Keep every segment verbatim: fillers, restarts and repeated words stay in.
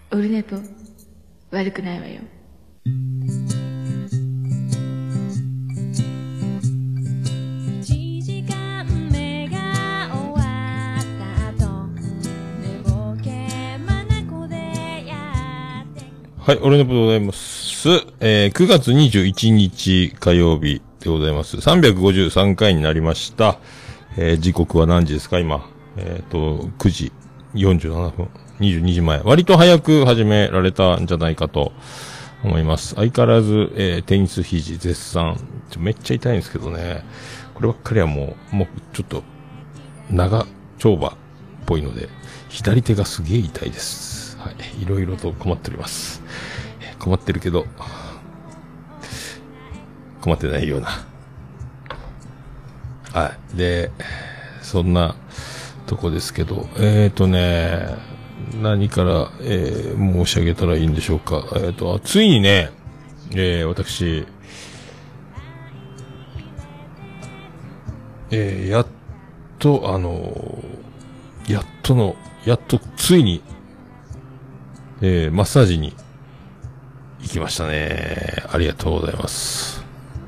オルネポ悪くないわよ。 はい、オルネポでございます。えー、くがつにじゅういちにち火曜日でございます。さんびゃくごじゅうさんかいになりました。えー、時刻は何時ですか今。えっと、くじよんじゅうななふん。にじゅうにじまえ。割と早く始められたんじゃないかと思います。相変わらず、えー、テニス肘絶賛。ちょめっちゃ痛いんですけどね。こればっかりはもう、もうちょっと、長丁場っぽいので、左手がすげえ痛いです。はい。いろいろと困っております。困ってるけど、困ってないような。はい。で、そんなとこですけど、えーとね、何から、えー、申し上げたらいいんでしょうか。えーと、ついにね、えー、私、えー、やっと、あのー、やっとの、やっとついに、えー、マッサージに行きましたね。ありがとうございます。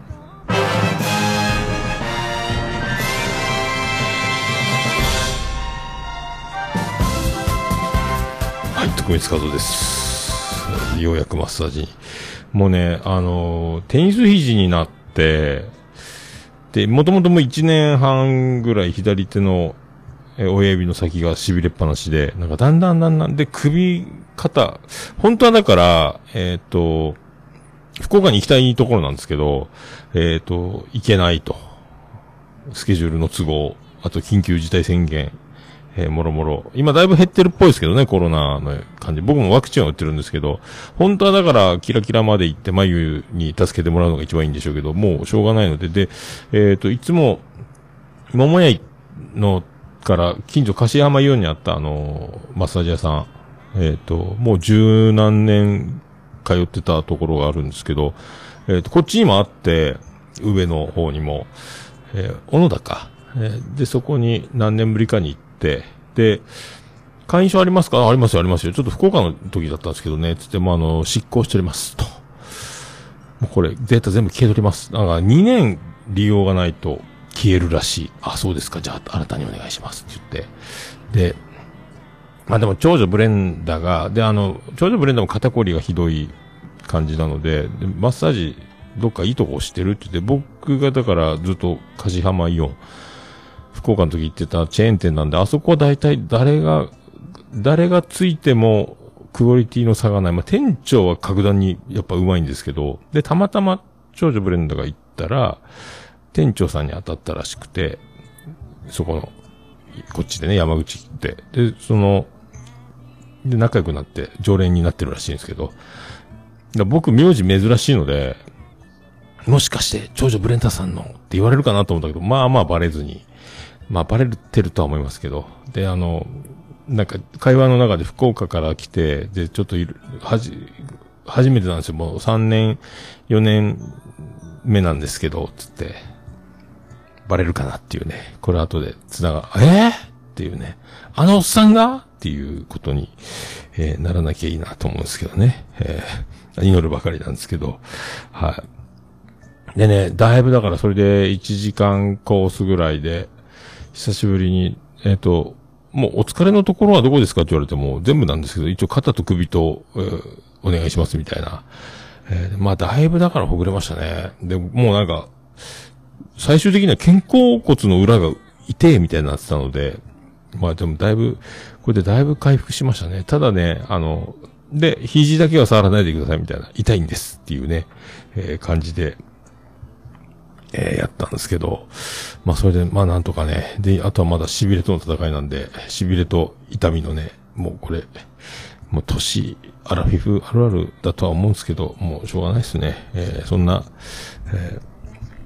はい、徳光和夫です。ようやくマッサージに。もうね、あのー、テニス肘になって、で、もともともういちねんはんぐらい左手のえ親指の先が痺れっぱなしで、なんかだんだんだんだんで首、肩、本当はだから、えっと、福岡に行きたいところなんですけど、えっと、行けないと。スケジュールの都合、あと緊急事態宣言、えー、もろもろ。今だいぶ減ってるっぽいですけどね、コロナの感じ。僕もワクチンは打ってるんですけど、本当はだからキラキラまで行って眉に助けてもらうのが一番いいんでしょうけど、もうしょうがないので、で、えっと、いつも、桃屋のから近所柏山イオンにあったあのマッサージ屋さん、えっと、もう十何年通ってたところがあるんですけど、えっと、こっちにもあって、上の方にも、えー、小野田か。えー、で、そこに何年ぶりかに行って、で、会員証ありますか？ありますよ、ありますよ。ちょっと福岡の時だったんですけどね、つってもあの、執行しております、と。もうこれ、データ全部消えとります。だからにねん利用がないと消えるらしい。あ、そうですか。じゃあ、新たにお願いします。って言って。で、まあでも、長女ブレンダが、で、あの、長女ブレンダも肩こりがひどい感じなので、でマッサージ、どっかいいとこ押してるって言って、僕がだからずっと柏浜イオン、福岡の時行ってたチェーン店なんで、あそこは大体誰が、誰がついてもクオリティの差がない。まあ、店長は格段にやっぱ上手いんですけど、で、たまたま長女ブレンダが行ったら、店長さんに当たったらしくて、そこの、こっちでね、山口って。で、その、で、仲良くなって、常連になってるらしいんですけど、だ僕、名字珍しいので、もしかして、長女ブレンタさんのって言われるかなと思ったけど、まあまあバレずに、まあバレてるとは思いますけど、で、あの、なんか、会話の中で福岡から来て、で、ちょっといる、はじ、初めてなんですよ。もうさんねん、よねんめなんですけど、つって、バレるかなっていうね。これ後で繋が、えー、っていうね。あのおっさんがっていうことに、えー、ならなきゃいいなと思うんですけどね。えー、祈るばかりなんですけど。はい。でね、だいぶだからそれでいちじかんコースぐらいで、久しぶりに、えっと、もうお疲れのところはどこですかって言われても全部なんですけど、一応肩と首と、えー、お願いしますみたいな。えー、まあだいぶだからほぐれましたね。で、もうなんか、最終的には肩甲骨の裏が痛えみたいになってたので、まあでもだいぶ、これでだいぶ回復しましたね。ただね、あの、で、肘だけは触らないでくださいみたいな、痛いんですっていうね、えー、感じで、えー、やったんですけど、まあそれで、まあなんとかね、で、あとはまだ痺れとの戦いなんで、痺れと痛みのね、もうこれ、もう年、アラフィフあるあるだとは思うんですけど、もうしょうがないですね。えー、そんな、えー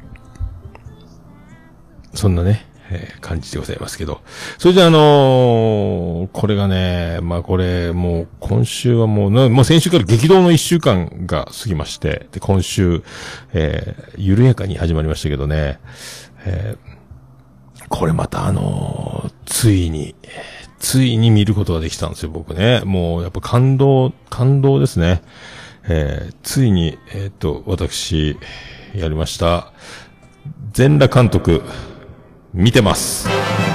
そんなね、えー、感じでございますけど。それであのー、これがね、まあこれ、もう今週はもうな、もう先週から激動の一週間が過ぎまして、で、今週、えー、緩やかに始まりましたけどね、えー、これまたあのー、ついに、 ついに見ることができたんですよ、僕ね。もう、やっぱ感動、感動ですね。えー、ついに、えっと、私、やりました。全裸監督、見てます。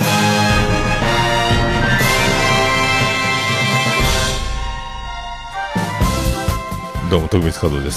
どうも、徳光和夫です。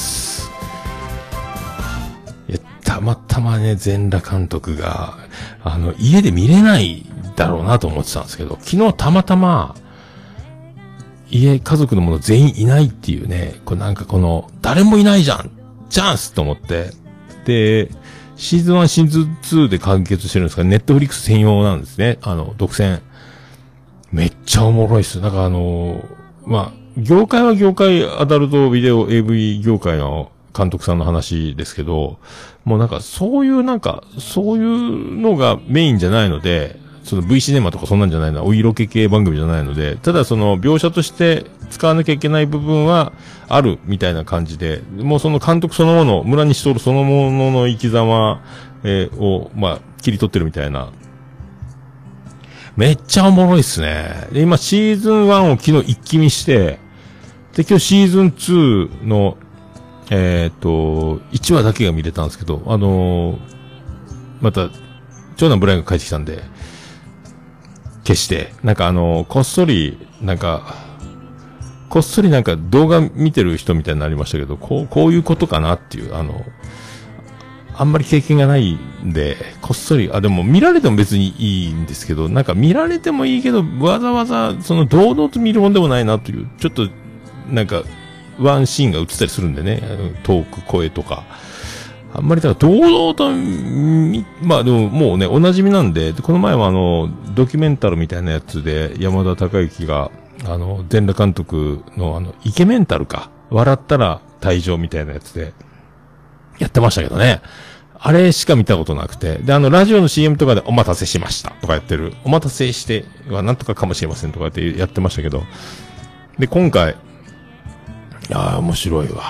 いや、たまたまね、全裸監督が、あの、家で見れないだろうなと思ってたんですけど、昨日たまたま、家、家族の者全員いないっていうね、これなんかこの、誰もいないじゃんチャンスと思って、で、シーズンワン、シーズンツーで完結してるんですが、ネットフリックス専用なんですね。あの、独占。めっちゃおもろいっす。なんかあの、まあ、業界は業界、アダルトビデオ エーブイ 業界の監督さんの話ですけど、もうなんかそういうなんか、そういうのがメインじゃないので、その V シネマとかそんなんじゃないの、お色気系番組じゃないので、ただその描写として使わなきゃいけない部分はあるみたいな感じで、もうその監督そのもの、村西徹そのものの生き様、えー、を、まあ、切り取ってるみたいな。めっちゃおもろいっすね。で、今シーズンワンを昨日一気見して、で、今日シーズンツーの、えっと、いちわだけが見れたんですけど、あのー、また、長男ブライアンが帰ってきたんで、消して、なんかあのー、こっそり、なんか、こっそりなんか動画見てる人みたいになりましたけど、こう、こういうことかなっていう、あの、あんまり経験がないんで、こっそり、あ、でも見られても別にいいんですけど、なんか見られてもいいけど、わざわざ、その堂々と見るもんでもないなという、ちょっと、なんか、ワンシーンが映ったりするんでね、トーク、声とか。あんまりだから、堂々と、まあでももうね、お馴染みなんで、でこの前はあの、ドキュメンタルみたいなやつで、山田孝之が、あの、全裸監督のあの、イケメンタルか、笑ったら退場みたいなやつで、やってましたけどね。あれしか見たことなくて。で、あの、ラジオの シーエム とかでお待たせしましたとかやってる。お待たせしてはなんとかかもしれませんとかやってやってましたけど。で、今回、いやー、面白いわ。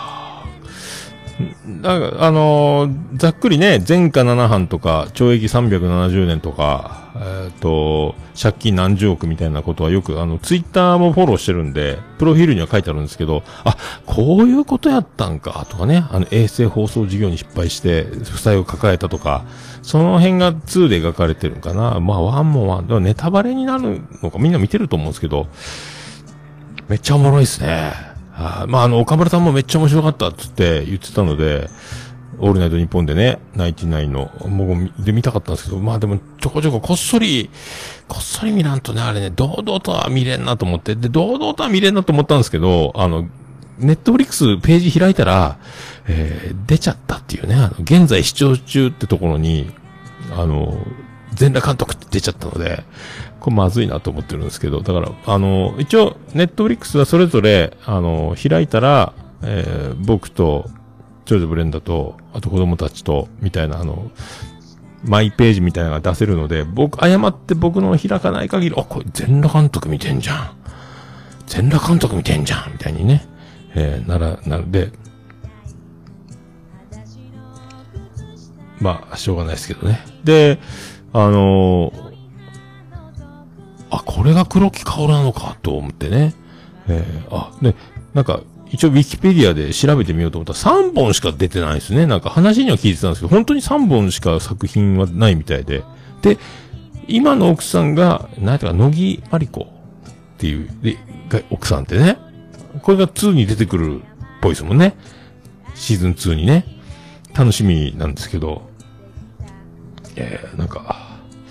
なんか、あのー、ざっくりね、前科ななはんとか、懲役さんびゃくななじゅうねんとか、えっと、借金何十億みたいなことはよく、あの、ツイッターもフォローしてるんで、プロフィールには書いてあるんですけど、あ、こういうことやったんか、とかね、あの、衛星放送事業に失敗して、負債を抱えたとか、その辺がツーで描かれてるんかな。まあ、ワンもワン、でもネタバレになるのか、みんな見てると思うんですけど、めっちゃおもろいですね。あまあ、あの、岡村さんもめっちゃ面白かったっつって言ってたので、オールナイトニッポンでね、ナインティナインの、もう、で見たかったんですけど、まあでも、ちょこちょここっそり、こっそり見らんとね、あれね、堂々とは見れんなと思って、で、堂々とは見れんなと思ったんですけど、あの、ネットフリックスページ開いたら、えー、出ちゃったっていうね、あの、現在視聴中ってところに、あの、全裸監督って出ちゃったので、これまずいなと思ってるんですけど、だから、あの、一応、ネットフリックスはそれぞれ、あの、開いたら、えー、僕と、長女ブレンダと、あと子供たちと、みたいな、あの、マイページみたいなのが出せるので、僕、誤って僕の開かない限り、あ、これ全裸監督見てんじゃん。全裸監督見てんじゃん。みたいにね、えー、なら、なので、まあ、しょうがないですけどね。で、あのー、あ、これが黒木薫なのか、と思ってね。えー、あ、で、なんか、一応ウィキペディアで調べてみようと思ったらさんぼんしか出てないですね。なんか話には聞いてたんですけど、本当にさんぼんしか作品はないみたいで。で、今の奥さんが、なんていうか、乃木まりこっていう、で、奥さんってね、これがツーに出てくるっぽいですもんね。シーズンツーにね。楽しみなんですけど、えー、なんか、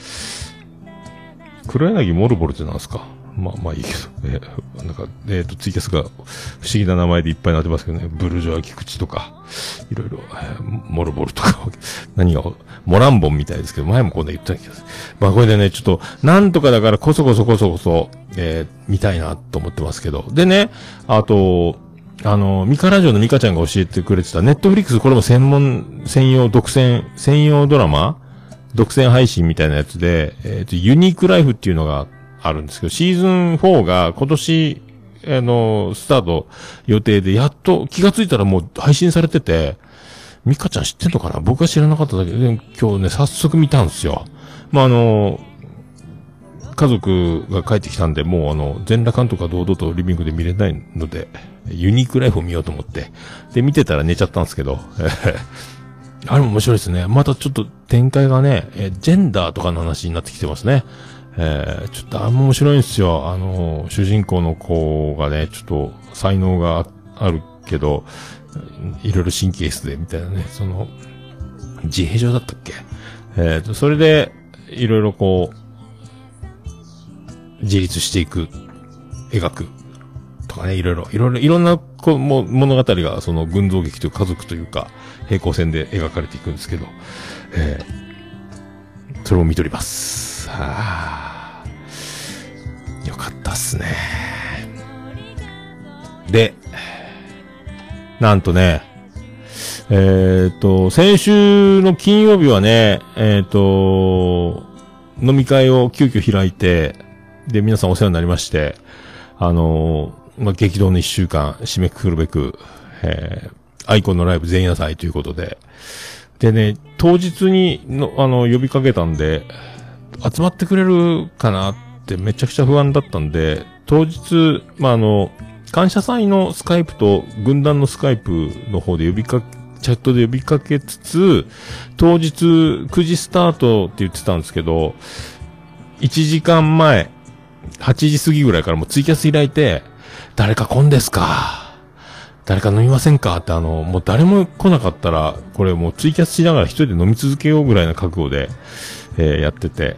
黒柳モルボルってなんですか？まあまあいいけど、えー、なんか、えっ、ー、と、ツイキャスが不思議な名前でいっぱいになってますけどね、ブルジョア菊池とか、いろいろ、えー、モルボルとか、何が、モランボンみたいですけど、前もこんな言った気がする。まあこれでね、ちょっと、なんとかだからこそこそこそこそ、えー、見たいなと思ってますけど。でね、あと、あの、ミカラジオのミカちゃんが教えてくれてた、ネットフリックスこれも専門、専用、独占、専用ドラマ独占配信みたいなやつで、えっと、ユニークライフっていうのがあるんですけど、シーズンフォーが今年、あの、スタート予定で、やっと気がついたらもう配信されてて、ミカちゃん知ってんのかな？僕は知らなかっただけで、今日ね、早速見たんですよ。まあ、あの、 家族が帰ってきたんで、もうあの、全裸監督が堂々とリビングで見れないので、ユニークライフを見ようと思って、で、見てたら寝ちゃったんですけど、あれも面白いですね。またちょっと展開がね、えジェンダーとかの話になってきてますね。えー、ちょっとあれも面白いんですよ。あの、主人公の子がね、ちょっと才能があるけど、いろいろ神経質で、みたいなね、その、自閉症だったっけ？えー、それで、いろいろこう、自立していく、描く、とかね、いろいろ、いろいろ、いろんなこうも物語が、その群像劇という家族というか、平行線で描かれていくんですけど、えー、それを見とります。はぁ、よかったっすね。で、なんとね、えっと、先週の金曜日はね、えっと、飲み会を急遽開いて、で、皆さんお世話になりまして、あの、まあ、激動の一週間締めくくるべく、えー、アイコンのライブ前夜祭ということで、でね、当日にの、あの、呼びかけたんで、集まってくれるかなってめちゃくちゃ不安だったんで、当日、まあ、あの、感謝祭のスカイプと軍団のスカイプの方で呼びかけ、チャットで呼びかけつつ、当日くじスタートって言ってたんですけど、いちじかんまえ、はちじ過ぎぐらいからもうツイキャス開いて、誰か来んですか？誰か飲みませんか？ってあの、もう誰も来なかったら、これもうツイキャスしながら一人で飲み続けようぐらいな覚悟で、えー、やってて。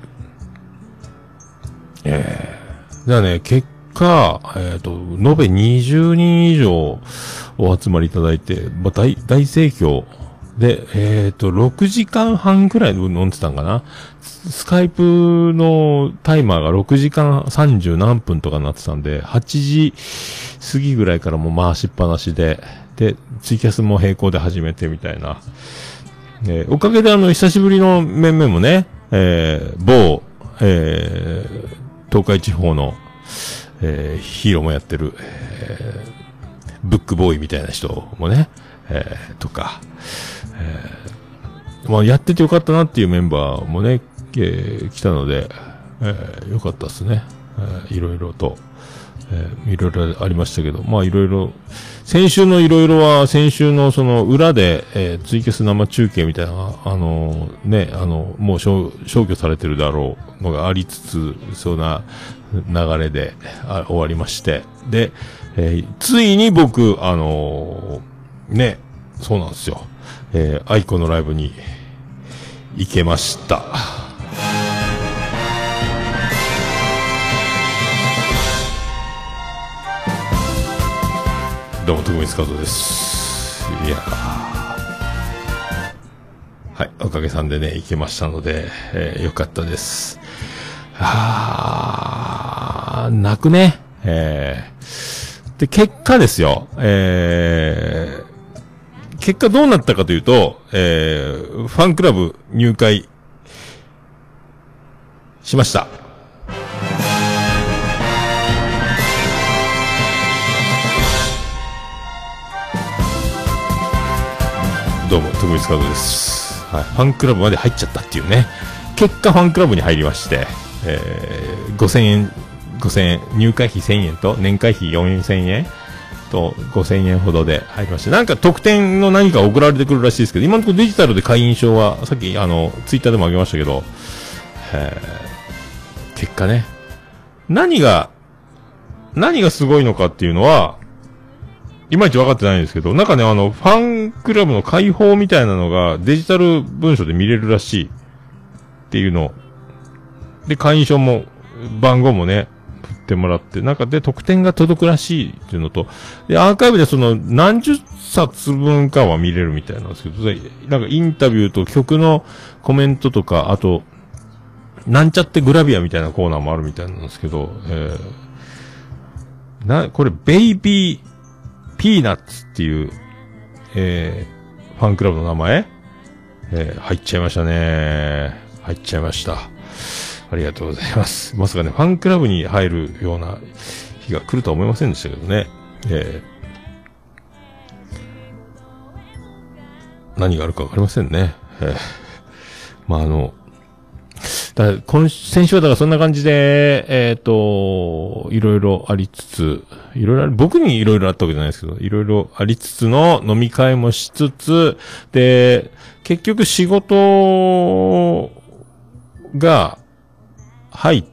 えー、じゃあね、結果、えっと、延べにじゅうにん以上お集まりいただいて、まあ、大、大盛況で、えっと、ろくじかんはんぐらい飲んでたんかな。スカイプのタイマーがろくじかんさんじゅう何分とかになってたんで、はちじ過ぎぐらいからもう回しっぱなしで、で、ツイキャスも並行で始めてみたいな。えー、おかげであの、久しぶりの面々もね、えー、某、えー、東海地方の、えー、ヒーローもやってる、えー、ブックボーイみたいな人もね、えー、とか、えー、まあ、やっててよかったなっていうメンバーもね、えー、来たので、えー、よかったですね。えー、いろいろと、えー、いろいろありましたけど、まあいろいろ、先週のいろいろは、先週のその裏で、えー、ツイキャス生中継みたいな、あのー、ね、あの、もう消去されてるだろうのがありつつ、そんな流れであ終わりまして、で、えー、ついに僕、あのー、ね、そうなんですよ。えー、アイコのライブに行けました。どうも、徳光和夫です。いやはい、おかげさんでね、行けましたので、えー、よかったです。あー、泣くね。えー、で、結果ですよ、えー、結果どうなったかというと、えー、ファンクラブ入会しました。どうも、徳光和夫です。はい。ファンクラブまで入っちゃったっていうね。結果、ファンクラブに入りまして、えー、ごせんえん、ごせんえん、入会費せんえんと、年会費よんせんえんと、ごせんえんほどで入りまして、なんか特典の何か送られてくるらしいですけど、今のところデジタルで会員証は、さっき、あの、ツイッターでもあげましたけど、えー、結果ね、何が、何がすごいのかっていうのは、いまいち分かってないんですけど、なんかね、あの、ファンクラブの開放みたいなのがデジタル文書で見れるらしいっていうの。で、会員証も、番号もね、振ってもらって、なんかで、特典が届くらしいっていうのと、で、アーカイブでその、何十冊分かは見れるみたいなんですけど、なんかインタビューと曲のコメントとか、あと、なんちゃってグラビアみたいなコーナーもあるみたいなんですけど、えー、な、これ、ベイビー、ピーナッツっていう、えー、ファンクラブの名前、えー、入っちゃいましたね。入っちゃいました。ありがとうございます。まさかね、ファンクラブに入るような日が来るとは思いませんでしたけどね。えー、何があるかわかりませんね。えー、まあ、あの、 だから今、先週はだからそんな感じで、えっと、いろいろありつつ、いろいろある、僕にいろいろあったわけじゃないですけど、いろいろありつつの飲み会もしつつ、で、結局仕事が入って、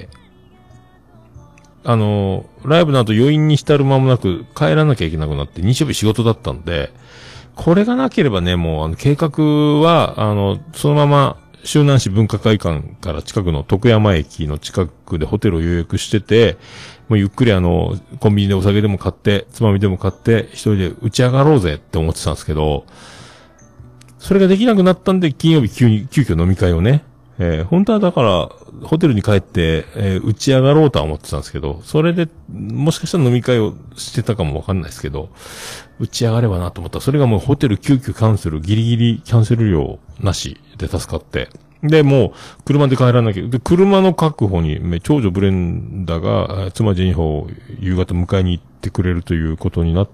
あの、ライブの後余韻に浸る間もなく帰らなきゃいけなくなって、日曜日仕事だったんで、これがなければね、もうあの計画は、あの、そのまま、周南市文化会館から近くの徳山駅の近くでホテルを予約してて、もうゆっくりあの、コンビニでお酒でも買って、つまみでも買って、一人で打ち上がろうぜって思ってたんですけど、それができなくなったんで、金曜日急に、急遽飲み会をね、えー、本当はだから、ホテルに帰って、えー、打ち上がろうとは思ってたんですけど、それで、もしかしたら飲み会をしてたかもわかんないですけど、打ち上がればなと思ったら、それがもうホテル急遽キャンセル、ギリギリキャンセル料なしで助かって。で、もう、車で帰らなきゃ。で、車の確保に、長女ブレンダが、妻ジェニファーを夕方迎えに行ってくれるということになって、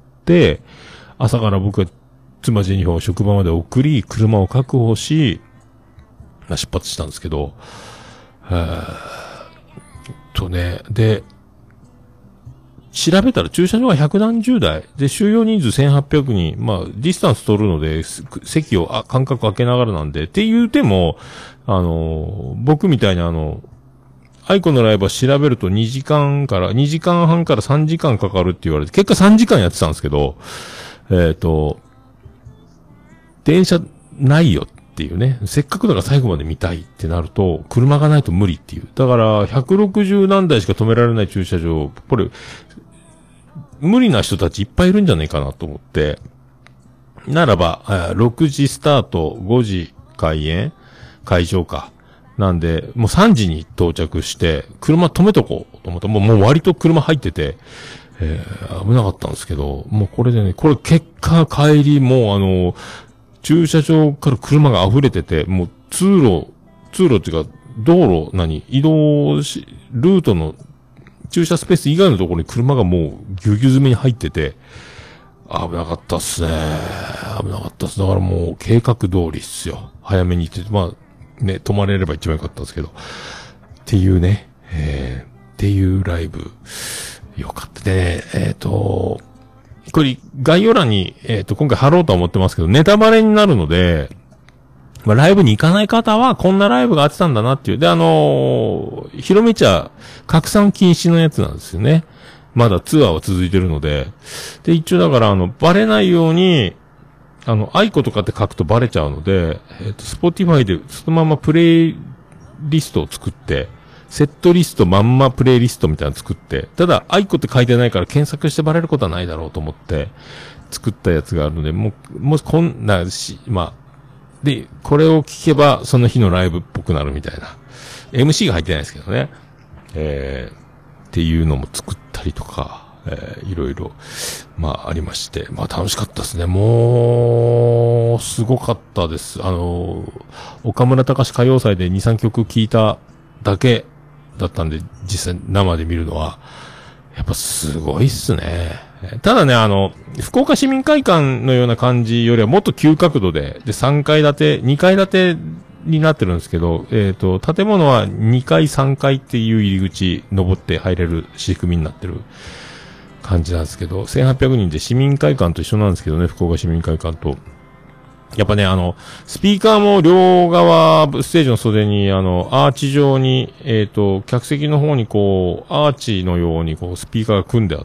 朝から僕は妻ジェニファーを職場まで送り、車を確保し、出発したんですけど、えー、とね、で、調べたら駐車場が百何十台。で、収容人数せんはっぴゃくにん。まあ、ディスタンス取るので、席をあ間隔空けながらなんで。って言うても、あの、僕みたいにあの、アイコのライブは調べるとにじかんから、にじかんはんからさんじかんかかるって言われて、結果さんじかんやってたんですけど、えっ、ー、と、電車ないよっていうね。せっかくだから最後まで見たいってなると、車がないと無理っていう。だから、ひゃくろくじゅうなんだいしか止められない駐車場、これ、無理な人たちいっぱいいるんじゃないかなと思って、ならば、ろくじスタート、ごじ開演会場か。なんで、もうさんじに到着して、車止めとこうと思った。もう、もう割と車入ってて、えー、危なかったんですけど、もうこれでね、これ結果帰り、もうあの、駐車場から車が溢れてて、もう通路、通路っていうか、道路、何移動し、ルートの駐車スペース以外のところに車がもうぎゅうぎゅう詰めに入ってて、危なかったっすね。危なかったっす。だからもう計画通りっすよ。早めに行って、まあ、ね、止まれれば一番よかったんですけど。っていうね、えー、っていうライブ、よかったね。えっと、これ、概要欄に、えっと、今回貼ろうとは思ってますけど、ネタバレになるので、まあ、ライブに行かない方は、こんなライブがあってたんだなっていう。で、あのー、広めちゃ、拡散禁止のやつなんですよね。まだツアーは続いてるので。で、一応だから、あの、バレないように、あの、アイコとかって書くとバレちゃうので、えっと、スポティファイでそのままプレイリストを作って、セットリストまんまプレイリストみたいなの作って、ただ、アイコって書いてないから検索してバレることはないだろうと思って、作ったやつがあるので、もう、もしこんなし、まあ、で、これを聞けば、その日のライブっぽくなるみたいな。エムシー が入ってないですけどね。えー、っていうのも作ったりとか、えー、いろいろ、まあ、ありまして。まあ、楽しかったですね。もう、すごかったです。あの、岡村隆史歌謡祭でに、さんきょく聴いただけだったんで、実際生で見るのは、やっぱすごいっすね。ただね、あの、福岡市民会館のような感じよりはもっと急角度で、で、さんかい建て、にかい建てになってるんですけど、えっと、建物はにかい、さんかいっていう入り口、登って入れる仕組みになってる感じなんですけど、せんはっぴゃくにんで市民会館と一緒なんですけどね、福岡市民会館と。やっぱね、あの、スピーカーも両側、ステージの袖に、あの、アーチ状に、えっと、客席の方にこう、アーチのようにこう、スピーカーが組んであって、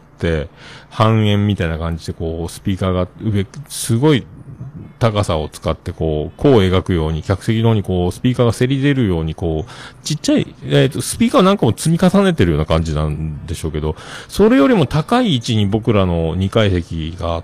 半円みたいな感じでこう、スピーカーが上、すごい高さを使ってこう、弧を描くように、客席の方にこう、スピーカーがせり出るようにこう、ちっちゃい、えっと、スピーカーなんかも積み重ねてるような感じなんでしょうけど、それよりも高い位置に僕らのにかい席があって、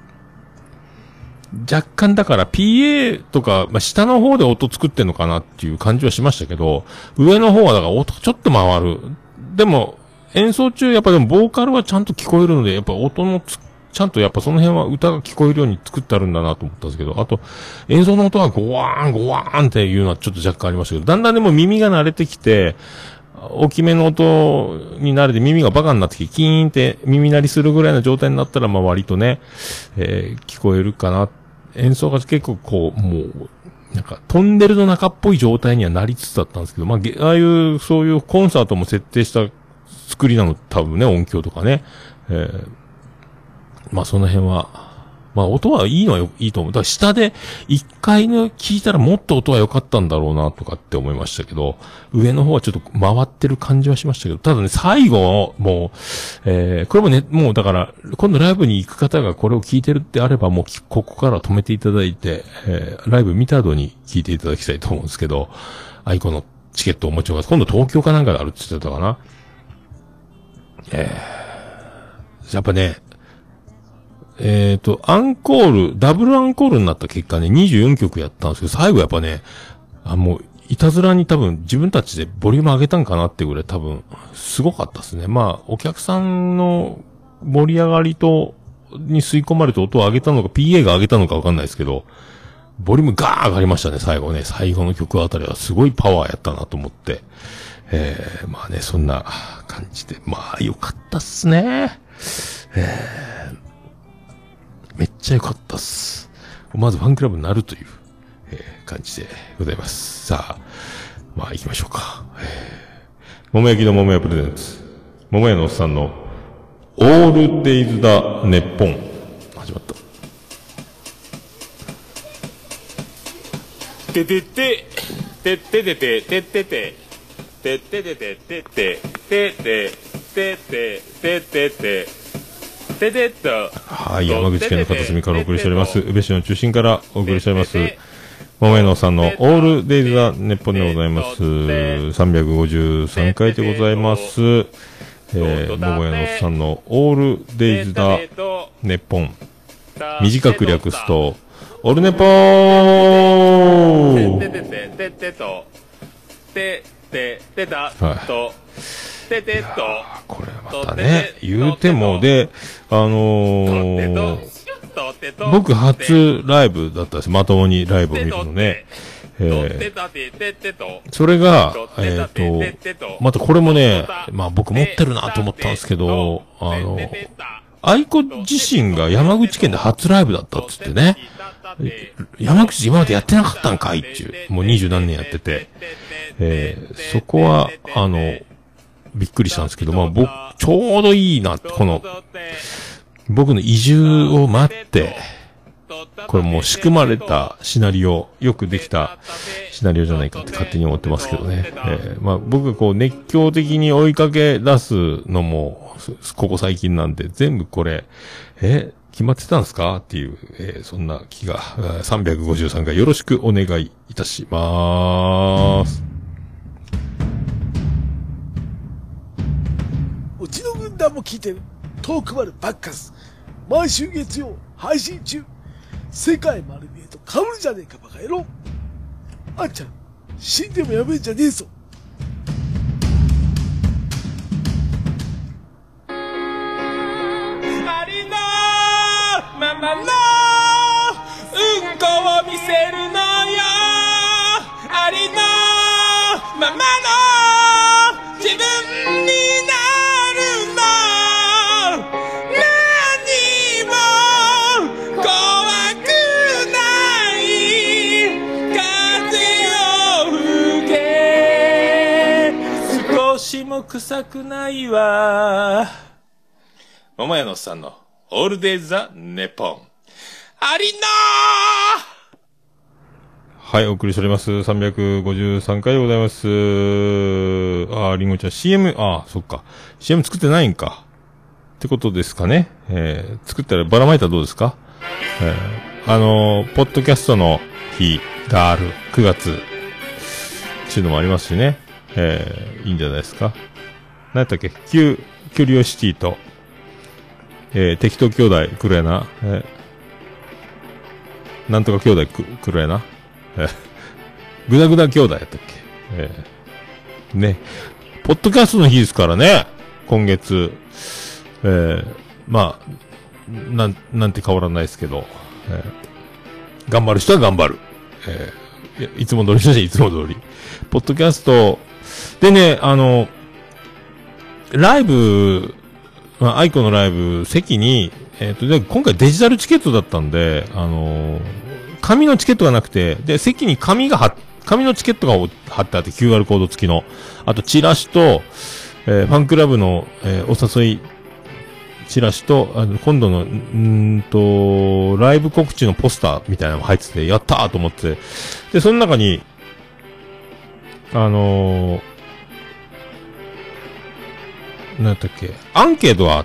若干だから ピーエー とか、まあ、下の方で音作ってんのかなっていう感じはしましたけど、上の方はだから音ちょっと回る。でも、演奏中やっぱでもボーカルはちゃんと聞こえるので、やっぱ音のつ、ちゃんとやっぱその辺は歌が聞こえるように作ってあるんだなと思ったんですけど、あと、演奏の音はゴワーン、ゴワーンっていうのはちょっと若干ありましたけど、だんだんでも耳が慣れてきて、大きめの音に慣れて耳がバカになってきて、キーンって耳鳴りするぐらいの状態になったら、まあ割とね、えー、聞こえるかな。演奏が結構こう、もう、 なんか、トンネルの中っぽい状態にはなりつつだったんですけど、まあ、ああいう、そういうコンサートも設定した作りなの、多分ね、音響とかね。えー、まあ、その辺は、まあ、音はいいのはよいいと思う。だから下で一回の聞いたらもっと音は良かったんだろうなとかって思いましたけど、上の方はちょっと回ってる感じはしましたけど、ただね、最後、もう、えー、これもね、もうだから、今度ライブに行く方がこれを聞いてるってあれば、もうここから止めていただいて、えー、ライブ見た後に聞いていただきたいと思うんですけど、アイコンのチケットをお持ちの方、今度東京かなんかであるって言ってたかな。えー、やっぱね、えっと、アンコール、ダブルアンコールになった結果ね、にじゅうよんきょくやったんですけど、最後やっぱね、あ、もう、いたずらに多分自分たちでボリューム上げたんかなってぐらい多分、すごかったですね。まあ、お客さんの盛り上がりと、に吸い込まれて音を上げたのか、ピーエー が上げたのかわかんないですけど、ボリュームガー上がりましたね、最後ね。最後の曲あたりはすごいパワーやったなと思って。えー、まあね、そんな感じで、まあ、よかったっすね。えーめっちゃ良かったっす。まずファンクラブになるという、えー、感じでございます。さあ、まあ行きましょうか。えー、桃焼きの桃屋プレゼンツ。桃屋のおっさんのオールデイズだネッポン。始まった。 ててて、てててて、ててて、てててて、ててて、ててて、ててて、 はい、山口県の片隅からお送りしております。宇部市の中心からお送りしております。桃屋のさんのオールデイズ・ザ・ネッポンでございます。さんびゃくごじゅうさんかいでございます。えー、桃屋のさんのオールデイズ・ザ・ネッポン。短く略すと、オールネポーはい。これまたね、言うても、で、あのー、僕初ライブだったんです。まともにライブを見るのね。えー、それが、えっと、またこれもね、まあ僕持ってるなと思ったんですけど、あの、愛子自身が山口県で初ライブだったっつってね。山口今までやってなかったんかいっていう、もう二十何年やってて、えー、そこは、あの、びっくりしたんですけど、まあ僕、ちょうどいいな、この、僕の移住を待って、これもう仕組まれたシナリオ、よくできたシナリオじゃないかって勝手に思ってますけどね。えー、まあ僕がこう熱狂的に追いかけ出すのも、ここ最近なんで、全部これ、え、決まってたんですかっていう、えー、そんな気が、さんびゃくごじゅうさんかいよろしくお願いいたしまーす。 うちの軍団も聞いてるトークバルバッカス毎週月曜配信中。世界丸見えと被るじゃねえかバカ野郎。あんちゃん死んでもやめんじゃねえぞ。 ありのままのうんこを見せるのよ。ありのままの自分になるの。何も怖くない風を吹け。少しも臭くないわ。桃屋のおっさんのオールデイズ・ザ・ネポン。ありのーはい、お送りしております。さんびゃくごじゅうさんかいでございます。あー、りんごちゃん シーエム、あー、そっか。シーエム 作ってないんか。ってことですかね。えー、作ったらばらまいたらどうですか。えー、あのー、ポッドキャストの日があるくがつっていうのもありますしね。えー、いいんじゃないですか。何やったっけ、キュ、キュリオシティと、えー、適当兄弟、黒やな。えー、なんとか兄弟、く、黒やな。えー、ぐだぐだ兄弟やったっけ。えー、ね。ポッドキャストの日ですからね。今月。えー、まあ、なん、なんて変わらないですけど。えー、頑張る人は頑張る。えー、い, いつも通りしたし、いつも通り。ポッドキャスト、でね、あの、ライブ、まあ、アイコのライブ、席に、えっと、で、今回デジタルチケットだったんで、あのー、 紙のチケットがなくて、で、席に紙が貼、紙のチケットが貼ってあって、キューアール コード付きの。あと、チラシと、えー、ファンクラブの、えー、お誘い、チラシと、あの、今度の、んーと、ライブ告知のポスターみたいなのも入ってて、やったーと思って。で、その中に、あのー、なんだっけ、アンケートがあって、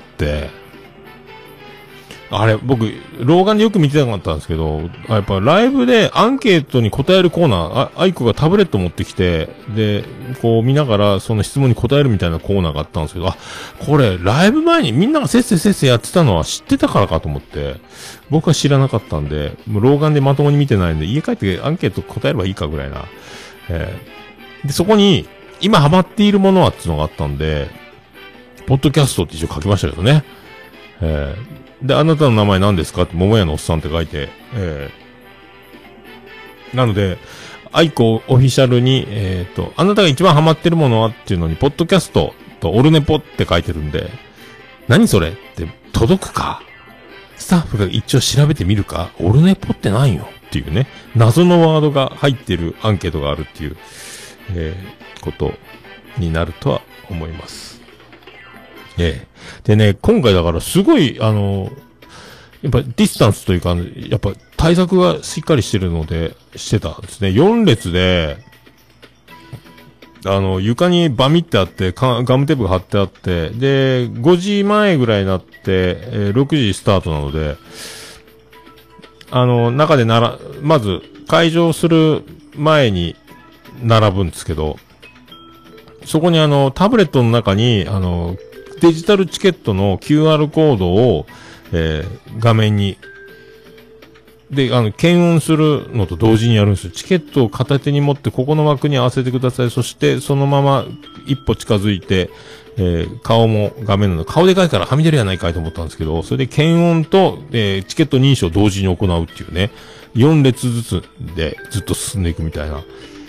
あれ、僕、老眼でよく見てなかったんですけど、やっぱライブでアンケートに答えるコーナー、あ、アイコがタブレット持ってきて、で、こう見ながらその質問に答えるみたいなコーナーがあったんですけど、あ、これ、ライブ前にみんながせっせせっせやってたのは知ってたからかと思って、僕は知らなかったんで、もう老眼でまともに見てないんで、家帰ってアンケート答えればいいかぐらいな。えー、で、そこに、今ハマっているものはっていうのがあったんで、ポッドキャストって一応書きましたけどね。えーで、あなたの名前何ですかって、桃屋のおっさんって書いて、えー、なので、アイコオフィシャルに、えっと、あなたが一番ハマってるものはっていうのに、ポッドキャストとオルネポって書いてるんで、何それって届くかスタッフが一応調べてみるかオルネポって何よっていうね、謎のワードが入ってるアンケートがあるっていう、えー、ことになるとは思います。ええ。でね、今回だからすごい、あの、やっぱディスタンスというか、やっぱ対策がしっかりしてるので、してたんですね。よん列で、あの、床にバミってあって、ガムテープが貼ってあって、で、ごじまえぐらいになって、えー、ろくじスタートなので、あの、中でなら、まず、会場する前に並ぶんですけど、そこにあの、タブレットの中に、あの、デジタルチケットの キューアール コードを、えー、画面に、で、あの、検温するのと同時にやるんですよ。チケットを片手に持って、ここの枠に合わせてください。そして、そのまま一歩近づいて、えー、顔も画面の、顔でかいからはみ出るやないかいと思ったんですけど、それで検温と、えー、チケット認証を同時に行うっていうね、よん列ずつでずっと進んでいくみたいな、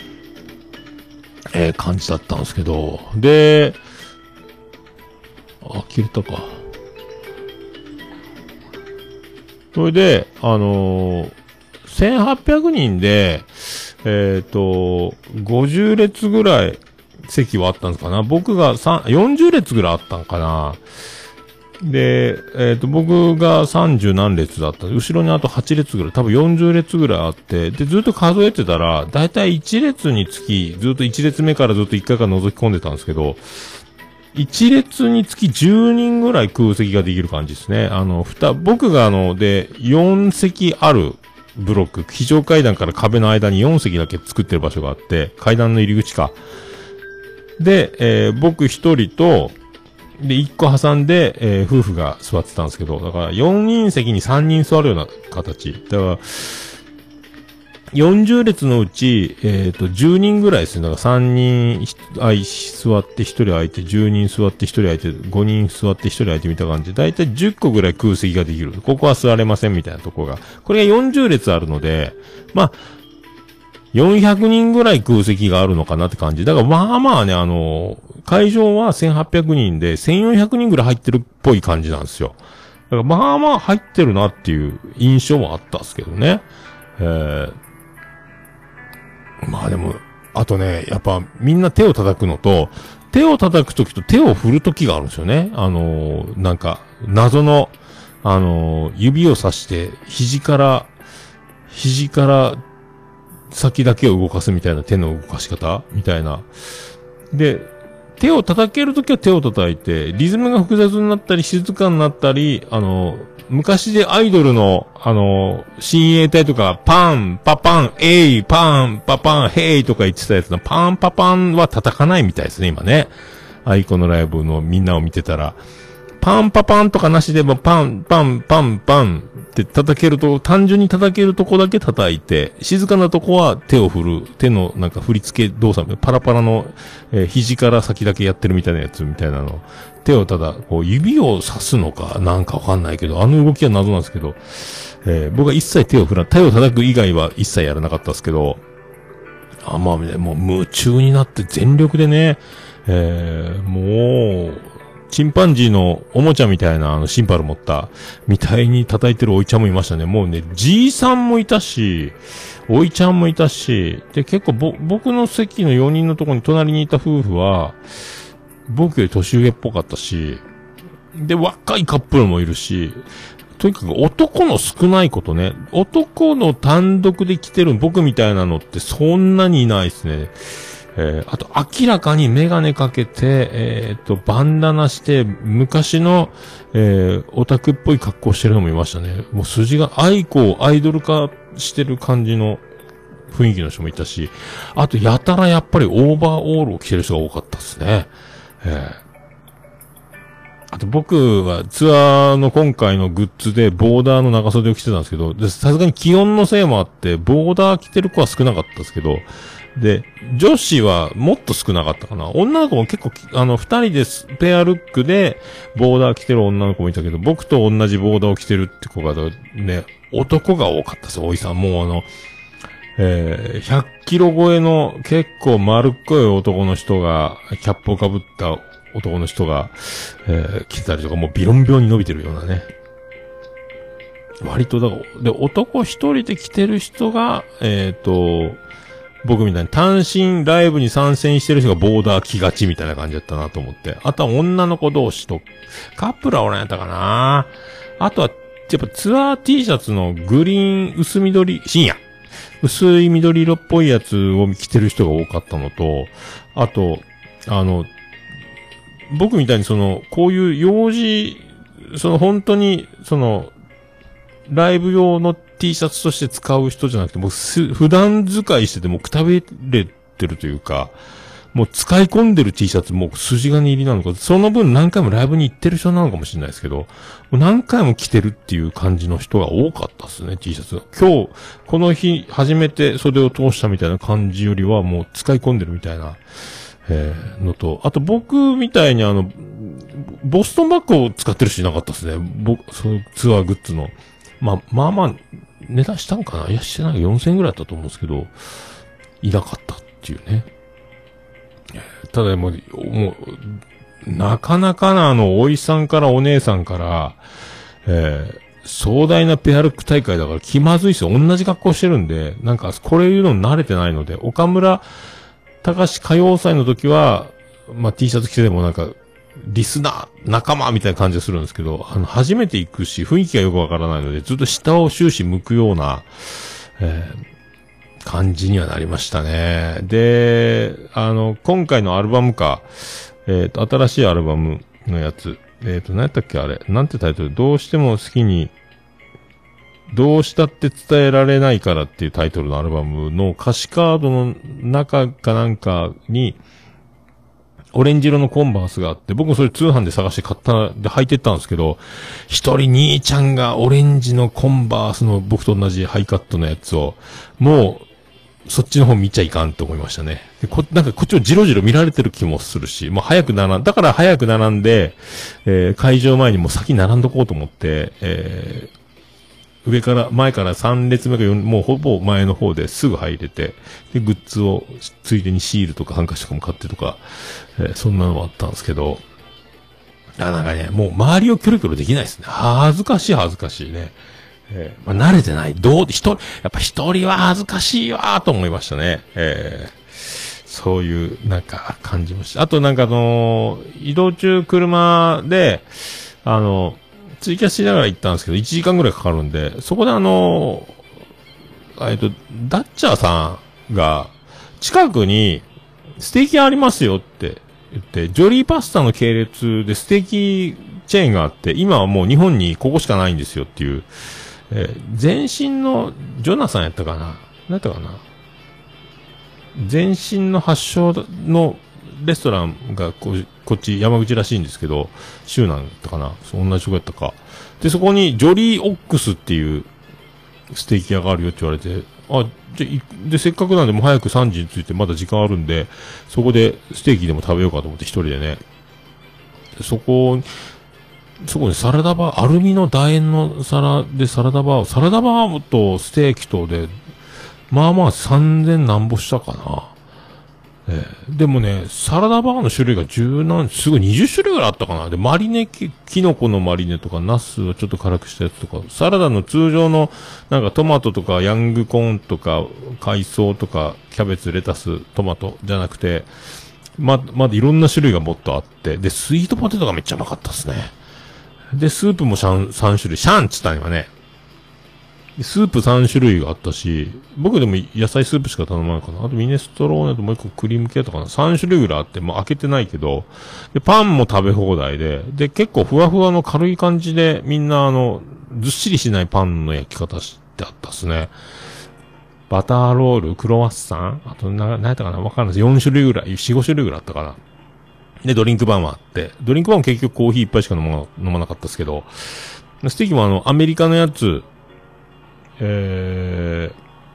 えー、感じだったんですけど、で、あ、切れたか。それで、あのー、せんはっぴゃくにんで、えっと、ごじゅう列ぐらい席はあったんですかな。僕がよんじゅう列ぐらいあったんかな。で、えっと、僕がさんじゅう何列だった。後ろにあとはち列ぐらい、多分よんじゅう列ぐらいあって、で、ずっと数えてたら、だいたいいち列につき、ずっといち列目からずっといっかいから覗き込んでたんですけど、いち列につきじゅうにんぐらい空席ができる感じですね。あの、ふた、僕があの、で、よん席あるブロック、非常階段から壁の間によん席だけ作ってる場所があって、階段の入り口か。で、えー、僕一人と、で、一個挟んで、えー、夫婦が座ってたんですけど、だからよにん席にさんにん座るような形。だから、よんじゅう列のうち、えっと、じゅうにんぐらいですね。だからさんにん、あい、座ってひとり空いて、じゅうにん座ってひとり空いて、ごにん座ってひとり空いてみた感じで、だいたいじゅっこぐらい空席ができる。ここは座れませんみたいなところが。これがよんじゅう列あるので、まあ、よんひゃくにんぐらい空席があるのかなって感じ。だからまあまあね、あの、会場はせんはっぴゃくにんで、せんよんひゃくにんぐらい入ってるっぽい感じなんですよ。だからまあまあ入ってるなっていう印象もあったんですけどね。えーまあでも、あとね、やっぱみんな手を叩くのと、手を叩くときと手を振るときがあるんですよね。あのー、なんか、謎の、あのー、指をさして、肘から、肘から先だけを動かすみたいな手の動かし方みたいな。で、手を叩けるときは手を叩いて、リズムが複雑になったり、静かになったり、あのー、昔でアイドルの、あの、親衛隊とか、パン、パパン、エイ、パン、パパン、ヘイとか言ってたやつの、パン、パパンは叩かないみたいですね、今ね。アイコのライブのみんなを見てたら。パン、パパンとかなしでも、パン、パン、パン、パンって叩けると、単純に叩けるとこだけ叩いて、静かなとこは手を振る、手のなんか振り付け動作、パラパラの、えー、肘から先だけやってるみたいなやつみたいなの。手をただ、こう、指をさすのか、なんかわかんないけど、あの動きは謎なんですけど、えー、僕は一切手を振ら、手を叩く以外は一切やらなかったですけど、あ、まあね、もう夢中になって全力でね、えー、もう、 チンパンジーのおもちゃみたいなあのシンパル持った、みたいに叩いてるおいちゃんもいましたね。もうね、じいさんもいたし、おいちゃんもいたし、で、結構ぼ、僕の席のよにんのところに隣にいた夫婦は、僕より年上っぽかったし、で、若いカップルもいるし、とにかく男の少ないことね。男の単独で来てる僕みたいなのってそんなにいないですね。えー、あと明らかにメガネかけて、えっと、バンダナして、昔の、えー、オタクっぽい格好してるのもいましたね。もう筋が、アイコをアイドル化してる感じの雰囲気の人もいたし、あとやたらやっぱりオーバーオールを着てる人が多かったですね。えーあと僕はツアーの今回のグッズでボーダーの長袖を着てたんですけど、で、さすがに気温のせいもあって、ボーダー着てる子は少なかったですけど、で、女子はもっと少なかったかな。女の子も結構、あの、二人です、ペアルックでボーダー着てる女の子もいたけど、僕と同じボーダーを着てるって子がね、男が多かったです、おいさん。もうあの、えー、ひゃっキロ超えの結構丸っこい男の人が、キャップをかぶった男の人が、えー、来てたりとか、もうビロンビロンに伸びてるようなね。割とだから、で、男一人で来てる人が、えっと、僕みたいに単身ライブに参戦してる人がボーダー着がちみたいな感じだったなと思って。あとは女の子同士と、カップルはおらんやったかな。あとは、やっぱツアー T シャツのグリーン薄緑、深夜。薄い緑色っぽいやつを着てる人が多かったのと、あと、あの、僕みたいにその、こういう用事、その本当に、その、ライブ用の T シャツとして使う人じゃなくて、もうす、普段使いしててもうくたびれてるというか、もう使い込んでる T シャツもう筋金入りなのか、その分何回もライブに行ってる人なのかもしれないですけど、もう何回も着てるっていう感じの人が多かったですね、T シャツが。今日、この日、初めて袖を通したみたいな感じよりはもう使い込んでるみたいな、えー、のと、あと僕みたいにあの、ボストンバッグを使ってる人いなかったですね。僕、そういうツアーグッズの。まあ、まあまあ、値段したんかないや、してないよんせんえんぐらいだったと思うんですけど、いなかったっていうね。ただもう、もう、なかなかなあの、おいさんからお姉さんから、えー、壮大なペアルック大会だから気まずいっすよ。同じ格好してるんで、なんか、これ言うの慣れてないので、岡村隆史歌謡祭の時は、まあ、T シャツ着てでもなんか、リスナー、仲間みたいな感じがするんですけど、あの、初めて行くし、雰囲気がよくわからないので、ずっと下を終始向くような、えー、感じにはなりましたね。で、あの、今回のアルバムか、えっと、新しいアルバムのやつ、えっと、何やったっけあれ、なんてタイトル、どうしても好きに、どうしたって伝えられないからっていうタイトルのアルバムの歌詞カードの中かなんかに、オレンジ色のコンバースがあって、僕もそれ通販で探して買った、で履いてったんですけど、一人兄ちゃんがオレンジのコンバースの僕と同じハイカットのやつを、もう、そっちの方見ちゃいかんと思いましたね。でこ、なんかこっちをじろじろ見られてる気もするし、もう早く並ん、だから早く並んで、えー、会場前にもう先並んどこうと思って、えー、上から、前からさん列目かよん、もうほぼ前の方ですぐ入れて、で、グッズを、ついでにシールとかハンカチとかも買ってとか、えー、そんなのもあったんですけど、あ、なんかね、もう周りをキョロキョロできないですね。恥ずかしい恥ずかしいね。えー、まあ、慣れてない。どう、一人、やっぱ一人は恥ずかしいわーと思いましたね。えー、そういう、なんか、感じました。あとなんかあのー、移動中車で、あのー、ツイキャスしながら行ったんですけど、いちじかんぐらいかかるんで、そこであのー、えっと、ダッチャーさんが、近くに、ステーキ屋ありますよって言って、ジョリーパスタの系列でステーキチェーンがあって、今はもう日本にここしかないんですよっていう、えー、前身のジョナサンやったかな何やったかな前身の発祥のレストランがここっち山口らしいんですけど、州なんだったかな、同じとこやったか。で、そこにジョリーオックスっていうステーキ屋があるよって言われて、あ、じゃ、で、せっかくなんでもう早くさんじに着いてまだ時間あるんで、そこでステーキでも食べようかと思って一人でね。でそこ、そこにサラダバー、アルミの楕円の皿でサラダバー、サラダバーとステーキとで、まあまあさんぜんなんぼしたかな。 えー、でもね、サラダバーの種類が十何、すごいにじゅっ種類ぐらいあったかな。で、マリネキ、キノコのマリネとか、ナスをちょっと辛くしたやつとか、サラダの通常の、なんかトマトとか、ヤングコーンとか、海藻とか、キャベツ、レタス、トマトじゃなくて、ま、まだいろんな種類がもっとあって、で、スイートポテトがめっちゃうまかったですね。で、スープもさん、さん種類、シャンチったにはね、スープさん種類があったし、僕でも野菜スープしか頼まないかな。あとミネストローネともう一個クリーム系とかな。さん種類ぐらいあって、もう開けてないけど、で、パンも食べ放題で、で、結構ふわふわの軽い感じで、みんなあの、ずっしりしないパンの焼き方してあったっすね。バターロール、クロワッサン、あと、な、なんやったかなわかんないです。よん種類ぐらい、よん、ご種類ぐらいあったかな。で、ドリンクバーもあって、ドリンクバーも結局コーヒー一杯しか飲ま、飲まなかったですけど、ステーキもあの、アメリカのやつ、え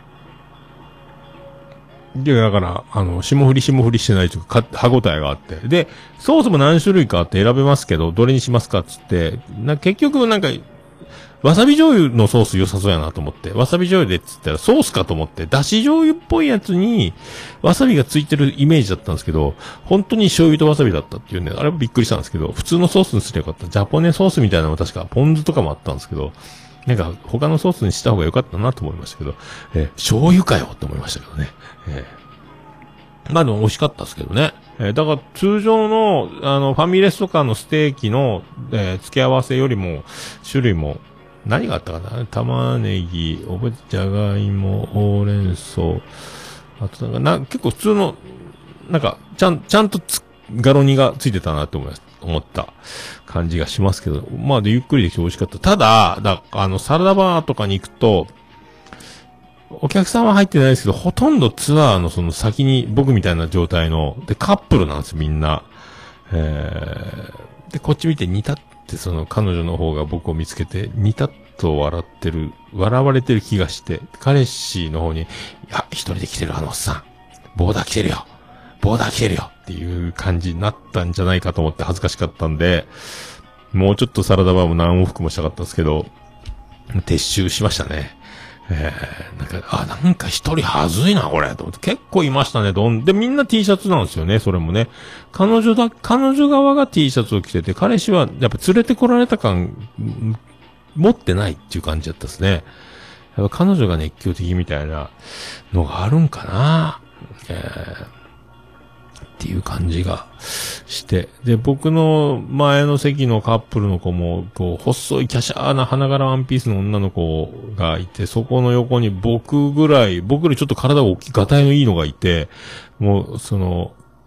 ー、で、だから、あの、霜降り霜降りしてないというか、歯応えがあって。で、ソースも何種類かあって選べますけど、どれにしますかっつって、な、結局なんか、わさび醤油のソース良さそうやなと思って、わさび醤油でっつったらソースかと思って、だし醤油っぽいやつに、わさびがついてるイメージだったんですけど、本当に醤油とわさびだったっていうね、あれもびっくりしたんですけど、普通のソースにすればよかった。ジャポネソースみたいなのも確か、ポン酢とかもあったんですけど、なんか、他のソースにした方が良かったなと思いましたけど、えー、醤油かよって思いましたけどね。えー、まあでも美味しかったですけどね。えー、だから通常の、あの、ファミレスとかのステーキの、えー、付け合わせよりも、種類も、何があったかな玉ねぎ、おぼじゃがいも、ほうれん草、あとなんか、な、結構普通の、なんか、ちゃん、ちゃんとつ、ガロニがついてたなって思います。思った感じがしますけど、まあでゆっくりできて美味しかった。ただ、だ、あの、サラダバーとかに行くと、お客さんは入ってないですけど、ほとんどツアーのその先に僕みたいな状態の、で、カップルなんですみんな。えー、で、こっち見て似たってその彼女の方が僕を見つけて、似たと笑ってる、笑われてる気がして、彼氏の方に、いや、一人で来てるあのおっさん、ボーダー来てるよ。ボーダー来てるよっていう感じになったんじゃないかと思って恥ずかしかったんで、もうちょっとサラダバーも何往復もしたかったんですけど、撤収しましたね。えー、なんか、あ、なんか一人はずいな、これ、と思って。結構いましたね、どん。で、みんな T シャツなんですよね、それもね。彼女だ、彼女側が T シャツを着てて、彼氏はやっぱ連れてこられた感、持ってないっていう感じだったですね。やっぱ彼女が熱狂的みたいなのがあるんかな。えーっていう感じがして。で、僕の前の席のカップルの子も、こう、細いキャシャーな花柄ワンピースの女の子がいて、そこの横に僕ぐらい、僕よりちょっと体が大きい、ガタイのいいのがいて、もう、その、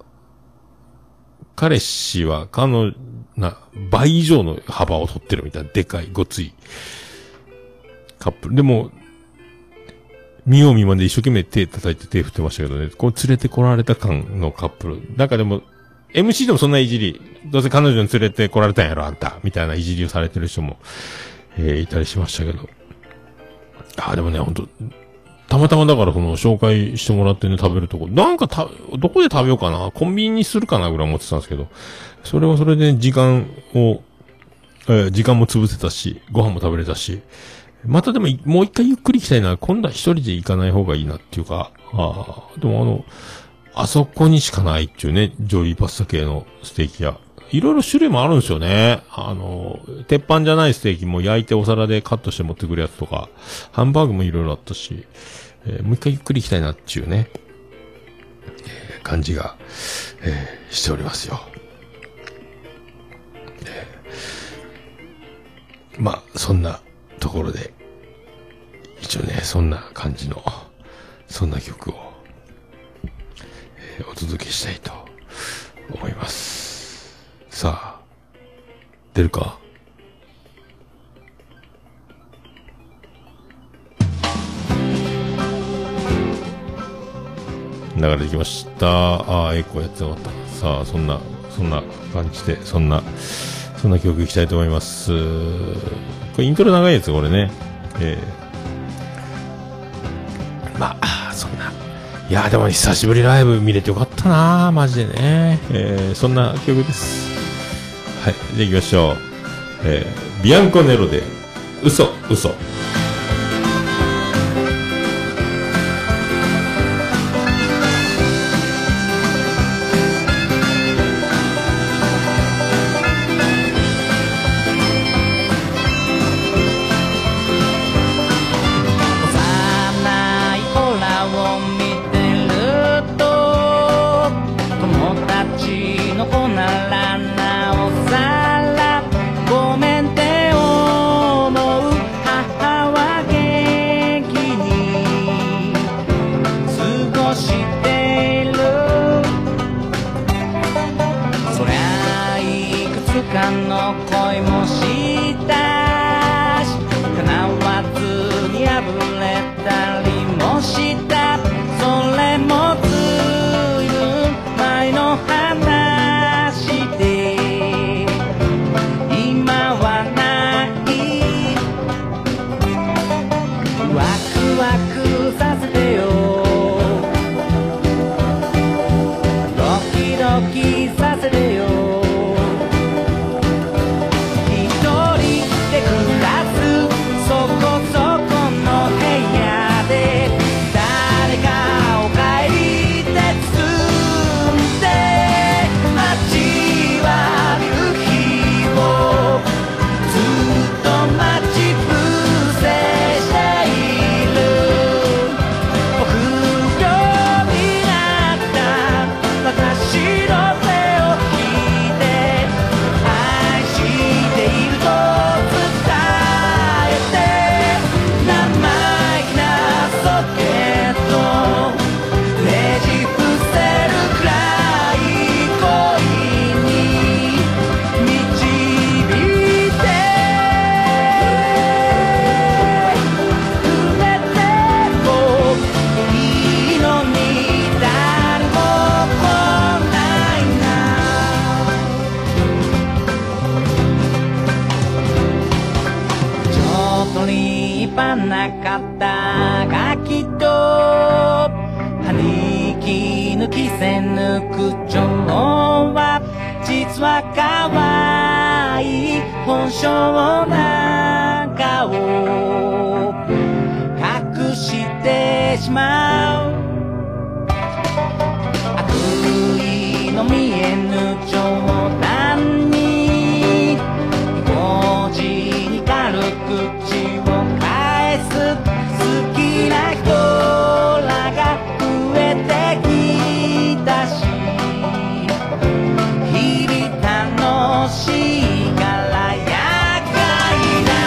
彼氏は彼女な、倍以上の幅を取ってるみたいな、でかい、ごついカップル。でも、見よう見まで一生懸命手叩いて手振ってましたけどね。こう連れてこられた感のカップル。なんかでも、エムシー でもそんないじり、どうせ彼女に連れてこられたんやろ、あんた。みたいないじりをされてる人も、えー、いたりしましたけど。ああ、でもね、ほんと、たまたまだからその紹介してもらってね、食べるとこ。なんかた、どこで食べようかな。コンビニにするかなぐらい思ってたんですけど。それはそれで時間を、えー、時間も潰せたし、ご飯も食べれたし、またでも、もう一回ゆっくり行きたいな。今度は一人で行かない方がいいなっていうか、ああ、でもあの、あそこにしかないっていうね、ジョリーパスタ系のステーキ屋。いろいろ種類もあるんですよね。あの、鉄板じゃないステーキも焼いてお皿でカットして持ってくるやつとか、ハンバーグもいろいろあったし、えー、もう一回ゆっくり行きたいなっていうね、えー、感じが、えー、しておりますよ。えー、まあ、そんなところで、一応ね、そんな感じの、そんな曲を、えー、お届けしたいと思います。さあ、出るか？流れてきました。ああ、エコーやってなかった。さあ、そんな、そんな感じで、そんな、そんな曲いきたいと思います。これイントロ長いやつ、これね。えー、まあ、そんな。いやーでも久しぶりライブ見れてよかったなー、マジでね。えー、そんな曲です。はい、じゃあ行きましょう。えー、ビアンコネロで、嘘、嘘。 ちの子ならなおさらごめんって思う母は元気に過ごしてるそりゃいくつかの恋もしたし叶わずに破れたりもしたそれもずいぶん前の話で今はないワクワクさせてよドキドキさせてよ一人で暮らすそこそこの部屋で誰かを帰りて包んで待ちわびる日をずっと待ち伏せしている臆病になった私の手を引いて愛していると伝えて生意気なソケットねじ伏せるくらい恋に導いて触れてもいいのに誰も来ないなちょっと立派な肩書きと歯に衣着せぬ口調は実は可愛い本性なんかを隠してしまう悪意の見えぬ冗談に文字に軽く口を返す好きな人らが増えてきたし日々楽しいから厄介だ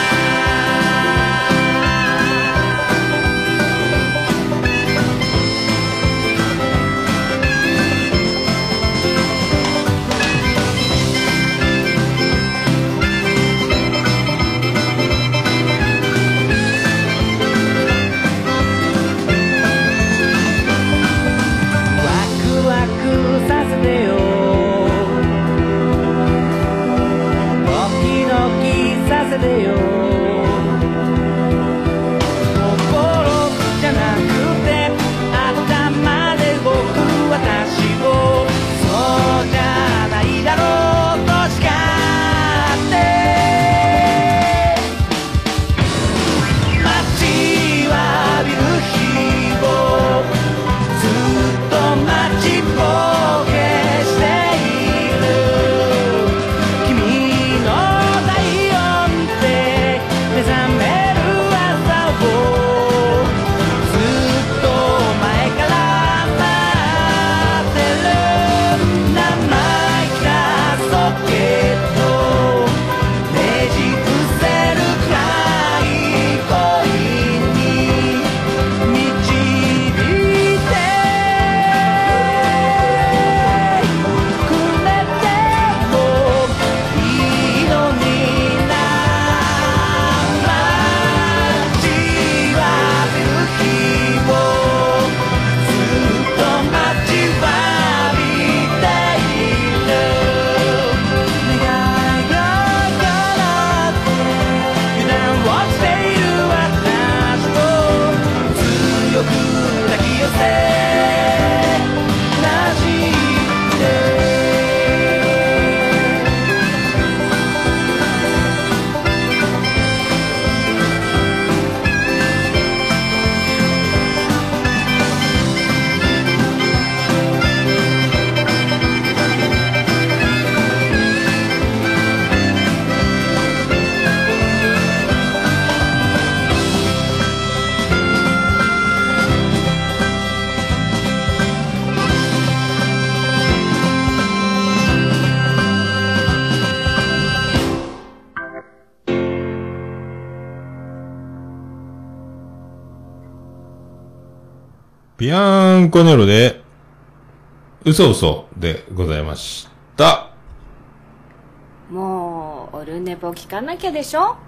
ワクワクさせてよドキドキさせてよ心じゃなくて頭で動く私をそうじゃないだろうと叱って待ちわびる日をずっと待ちぼうけしている君の体温ってビアンコネロで、嘘嘘でございました。 もうオルネポ聞かなきゃでしょ。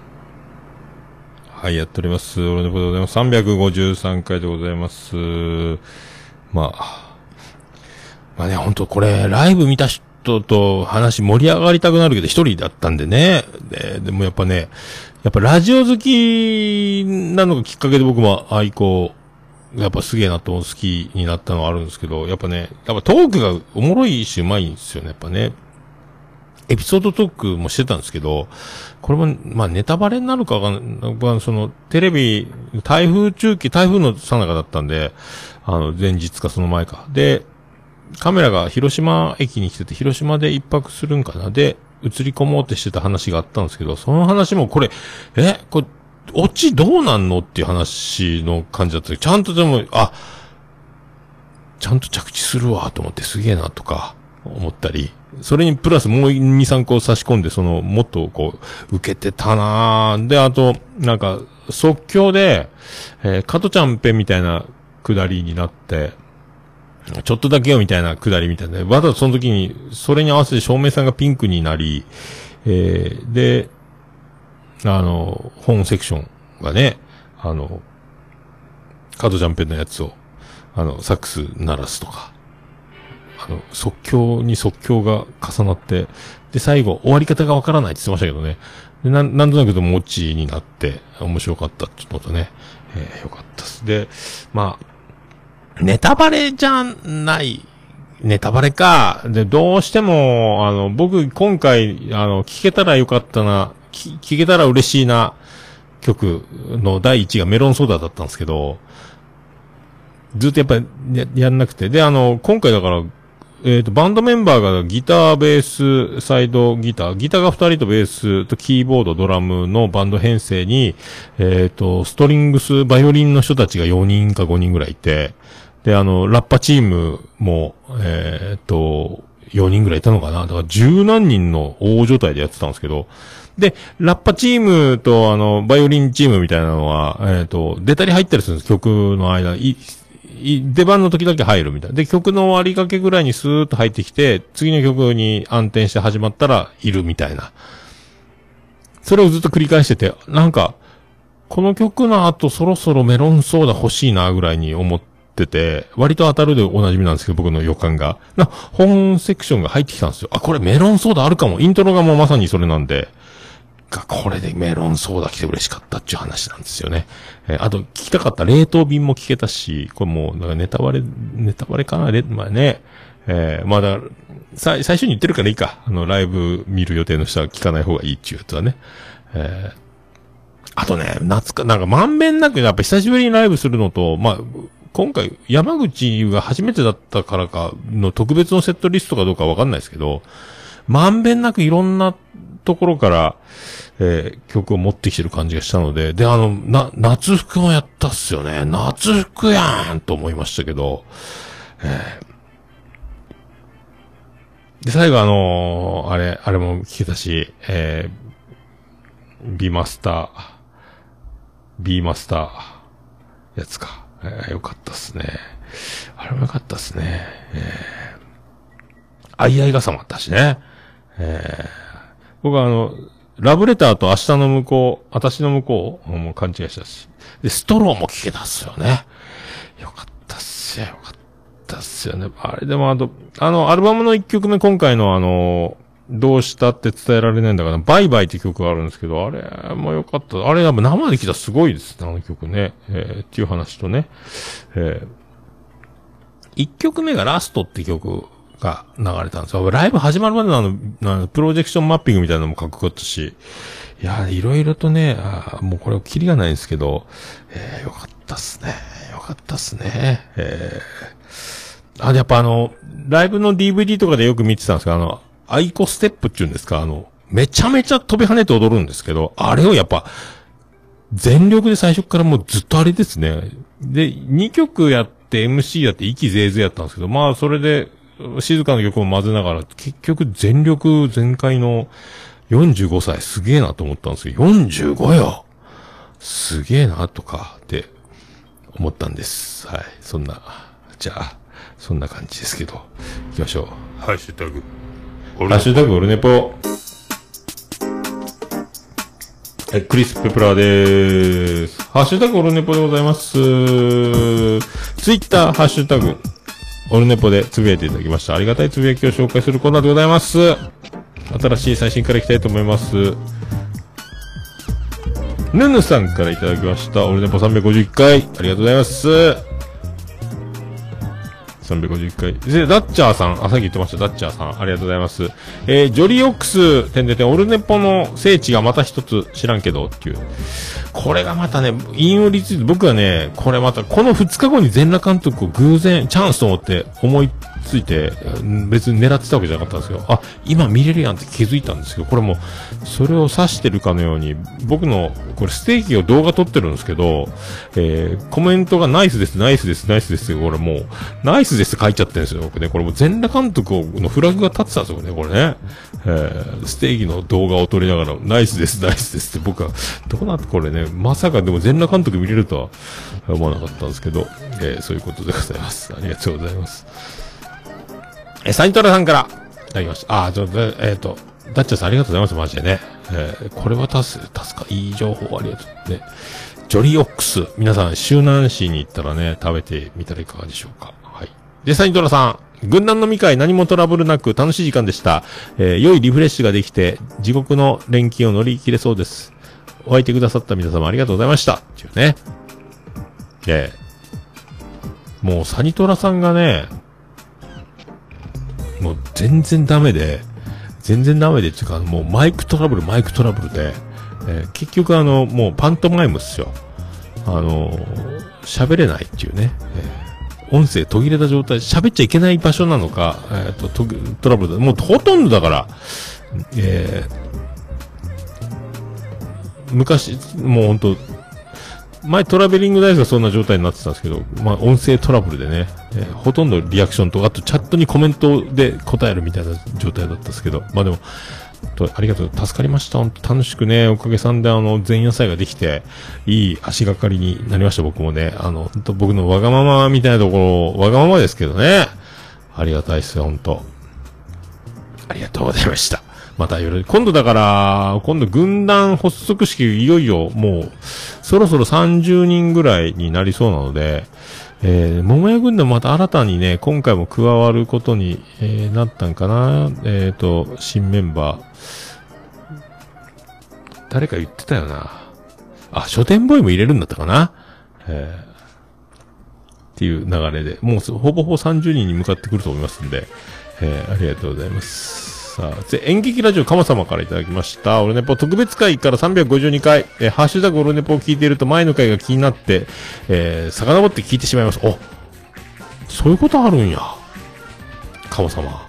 はい、やっております。オルネポでございます。さんびゃくごじゅうさんかいでございます。まあ、まあね、ほんとこれ、ライブ見た人と話盛り上がりたくなるけど、一人だったんでね。で、でもやっぱね、やっぱラジオ好きなのがきっかけで僕も愛好、やっぱすげえなと好きになったのはあるんですけど、やっぱね、やっぱトークがおもろいしうまいんですよね、やっぱね。エピソードトークもしてたんですけど、これも、まあネタバレになるかわかんない。その、テレビ、台風中期、台風の最中だったんで、あの、前日かその前か。で、カメラが広島駅に来てて、広島で一泊するんかな。で、映り込もうってしてた話があったんですけど、その話もこれ、え、これ、オチどうなんのっていう話の感じだったけど、ちゃんとでも、あ、ちゃんと着地するわと思ってすげえなとか思ったり、それにプラスもうに、さんこ差し込んで、その、もっとこう、受けてたなぁ。で、あと、なんか、即興で、えー、加トちゃんぺんみたいなくだりになって、ちょっとだけよみたいなくだりみたいな。わざとその時に、それに合わせて照明さんがピンクになり、えー、で、あの、本セクションがね、あの、加トちゃんぺんのやつを、あの、サックス鳴らすとか、あの、即興に即興が重なって、で、最後、終わり方がわからないって言ってましたけどね。で、なん、なんとなくともオチになって、面白かったっていうのとね、えー、よかったです。で、まあ、ネタバレじゃない、ネタバレか。で、どうしても、あの、僕、今回、あの、聞けたらよかったな、聞、聞けたら嬉しいな、曲のだいいちがメロンソーダだったんですけど、ずっとやっぱりや、やんなくて。で、あの、今回だから、えっと、バンドメンバーがギター、ベース、サイドギター、ギターがふたりとベースとキーボード、ドラムのバンド編成に、えっと、ストリングス、バイオリンの人たちがよにんかごにんぐらいいて、で、あの、ラッパチームも、えっと、よにんぐらいいたのかな。だから十何人の大所帯でやってたんですけど、で、ラッパチームと、あの、バイオリンチームみたいなのは、えっと、出たり入ったりするんです、曲の間。い出番の時だけ入るみたいな。で、曲の終わりかけぐらいにスーッと入ってきて、次の曲に暗転して始まったらいるみたいな。それをずっと繰り返してて、なんか、この曲の後そろそろメロンソーダ欲しいなぐらいに思ってて、割と当たるでおなじみなんですけど、僕の予感が。な、本セクションが入ってきたんですよ。あ、これメロンソーダあるかも。イントロがもうまさにそれなんで。が、これでメロンソーダ来て嬉しかったっていう話なんですよね。えー、あと、聞きたかった冷凍便も聞けたし、これもう、なんかネタバレ、ネタバレかなレまあね。えー、まあだから、さ、最初に言ってるからいいか。あの、ライブ見る予定の人は聞かない方がいいっていうやつはね。えー、あとね、夏か、なんかまんべんなく、やっぱ久しぶりにライブするのと、まあ、今回、山口が初めてだったからか、の特別のセットリストかどうかわかんないですけど、まんべんなくいろんなところから、えー、曲を持ってきてる感じがしたので、で、あの、な、夏服もやったっすよね。夏服やんと思いましたけど、えー、で、最後あのー、あれ、あれも聞けたし、えー、B マスター、B マスター、やつか。えー、よかったっすね。あれもよかったっすね。えー、あいあい傘もあったしね。えー、僕はあの、ラブレターと明日の向こう、私の向こう、もう勘違いしたし。で、ストローも聞けたっすよね。よかったっすよ、よかったっすよね。あれでもあと、あの、アルバムの一曲目、今回のあの、どうしたって伝えられないんだから、バイバイって曲があるんですけど、あれもよかった。あれやっぱ生で聴いたらすごいですね、あの曲ね。えー、っていう話とね。えー、一曲目がラストって曲が流れたんですよ。ライブ始まるまでのあの、あのプロジェクションマッピングみたいなのもかっこよかったし、いや、いろいろとね、あもうこれキリがないんですけど、えー、よかったっすね。よかったっすね。えー、あ、やっぱあの、ライブの ディーブイディー とかでよく見てたんですけど、あの、アイコステップっていうんですか、あの、めちゃめちゃ飛び跳ねて踊るんですけど、あれをやっぱ、全力で最初からもうずっとあれですね。で、にきょくやって エムシー やって息ぜいぜいやったんですけど、まあそれで、静かな曲も混ぜながら、結局全力全開のよんじゅうごさいすげえなと思ったんですけど、よんじゅうごよすげえなとかって思ったんです。はい。そんな、じゃあ、そんな感じですけど、行きましょう。 ハッシュタグ。 ハッシュタグオルネポ。え、クリス・ペプラーでーす。ハッシュタグオルネポでございます。ツイッター、ハッシュタグ、オルネポでつぶやいていただきました。ありがたいつぶやきを紹介するコーナーでございます。新しい最新からいきたいと思います。ヌヌさんからいただきました。オルネポさんびゃくごじゅういっかい。ありがとうございます。さんびゃくごじゅういっかい。で、ダッチャーさん。あ、さっき言ってました。ダッチャーさん。ありがとうございます。えー、ジョリオックス、てんてんてん、オルネポの聖地がまた一つ知らんけど、っていう。これがまたね、引用リツイート、僕はね、これまた、このふつかごに全裸監督を偶然、チャンスと思って思いついて、別に狙ってたわけじゃなかったんですけど、あ、今見れるやんって気づいたんですけど、これも、それを指してるかのように、僕の、これステーキを動画撮ってるんですけど、えー、コメントがナイスです、ナイスです、ナイスですって、これもう、ナイスですって書いちゃってるんですよ、僕ね。これもう全裸監督のフラグが立ってたんですよね、これね。えー、ステーキの動画を撮りながら、ナイスです、ナイスですって僕は、どうなってこれね、まさかでも全裸監督見れるとは思わなかったんですけど、えー、そういうことでございます。ありがとうございます。えー、サニトラさんから、いただきました。あー、ちょっと、えっと、ダッチャーさんありがとうございます、マジでね。えー、これは助か、助か、いい情報ありがとうね。ジョリオックス、皆さん、周南市に行ったらね、食べてみたらいかがでしょうか。はい。で、サニトラさん、軍団飲み会何もトラブルなく楽しい時間でした。えー、良いリフレッシュができて、地獄の連休を乗り切れそうです。お会いてくださった皆様ありがとうございました。っていうね。で、もうサニトラさんがね、もう全然ダメで、全然ダメでっていうか、もうマイクトラブル、マイクトラブルで、えー、結局あの、もうパントマイムっすよ。あのー、喋れないっていうね。えー、音声途切れた状態、喋っちゃいけない場所なのか、えっと、ト, トラブルだ。もうほとんどだから、えー、昔、もうほんと、前トラベリングダイスがそんな状態になってたんですけど、まあ音声トラブルでね、えー、ほとんどリアクションと、あとチャットにコメントで答えるみたいな状態だったんですけど、まあでも、とありがとう、助かりました。本当楽しくね、おかげさんであの、前夜祭ができて、いい足がかりになりました、僕もね。あの、本当僕のわがままみたいなところ、わがままですけどね。ありがたいっすよ、本当ありがとうございました。またよろ、今度だから、今度軍団発足式いよいよもう、そろそろさんじゅうにんぐらいになりそうなので、えー、桃屋軍団また新たにね、今回も加わることに、えー、なったんかな。えっと、新メンバー。誰か言ってたよな。あ、書店ボーイも入れるんだったかな。えー、っていう流れで、もうほぼほぼさんじゅうにんに向かってくると思いますんで、えー、ありがとうございます。さあ、演劇ラジオかま様からいただきました。オルネポ特別会からさんびゃくごじゅうにかい、えー、ハッシュタグオルネポを聞いていると前の回が気になって、えー、遡って聞いてしまいます。お、そういうことあるんや。かま様。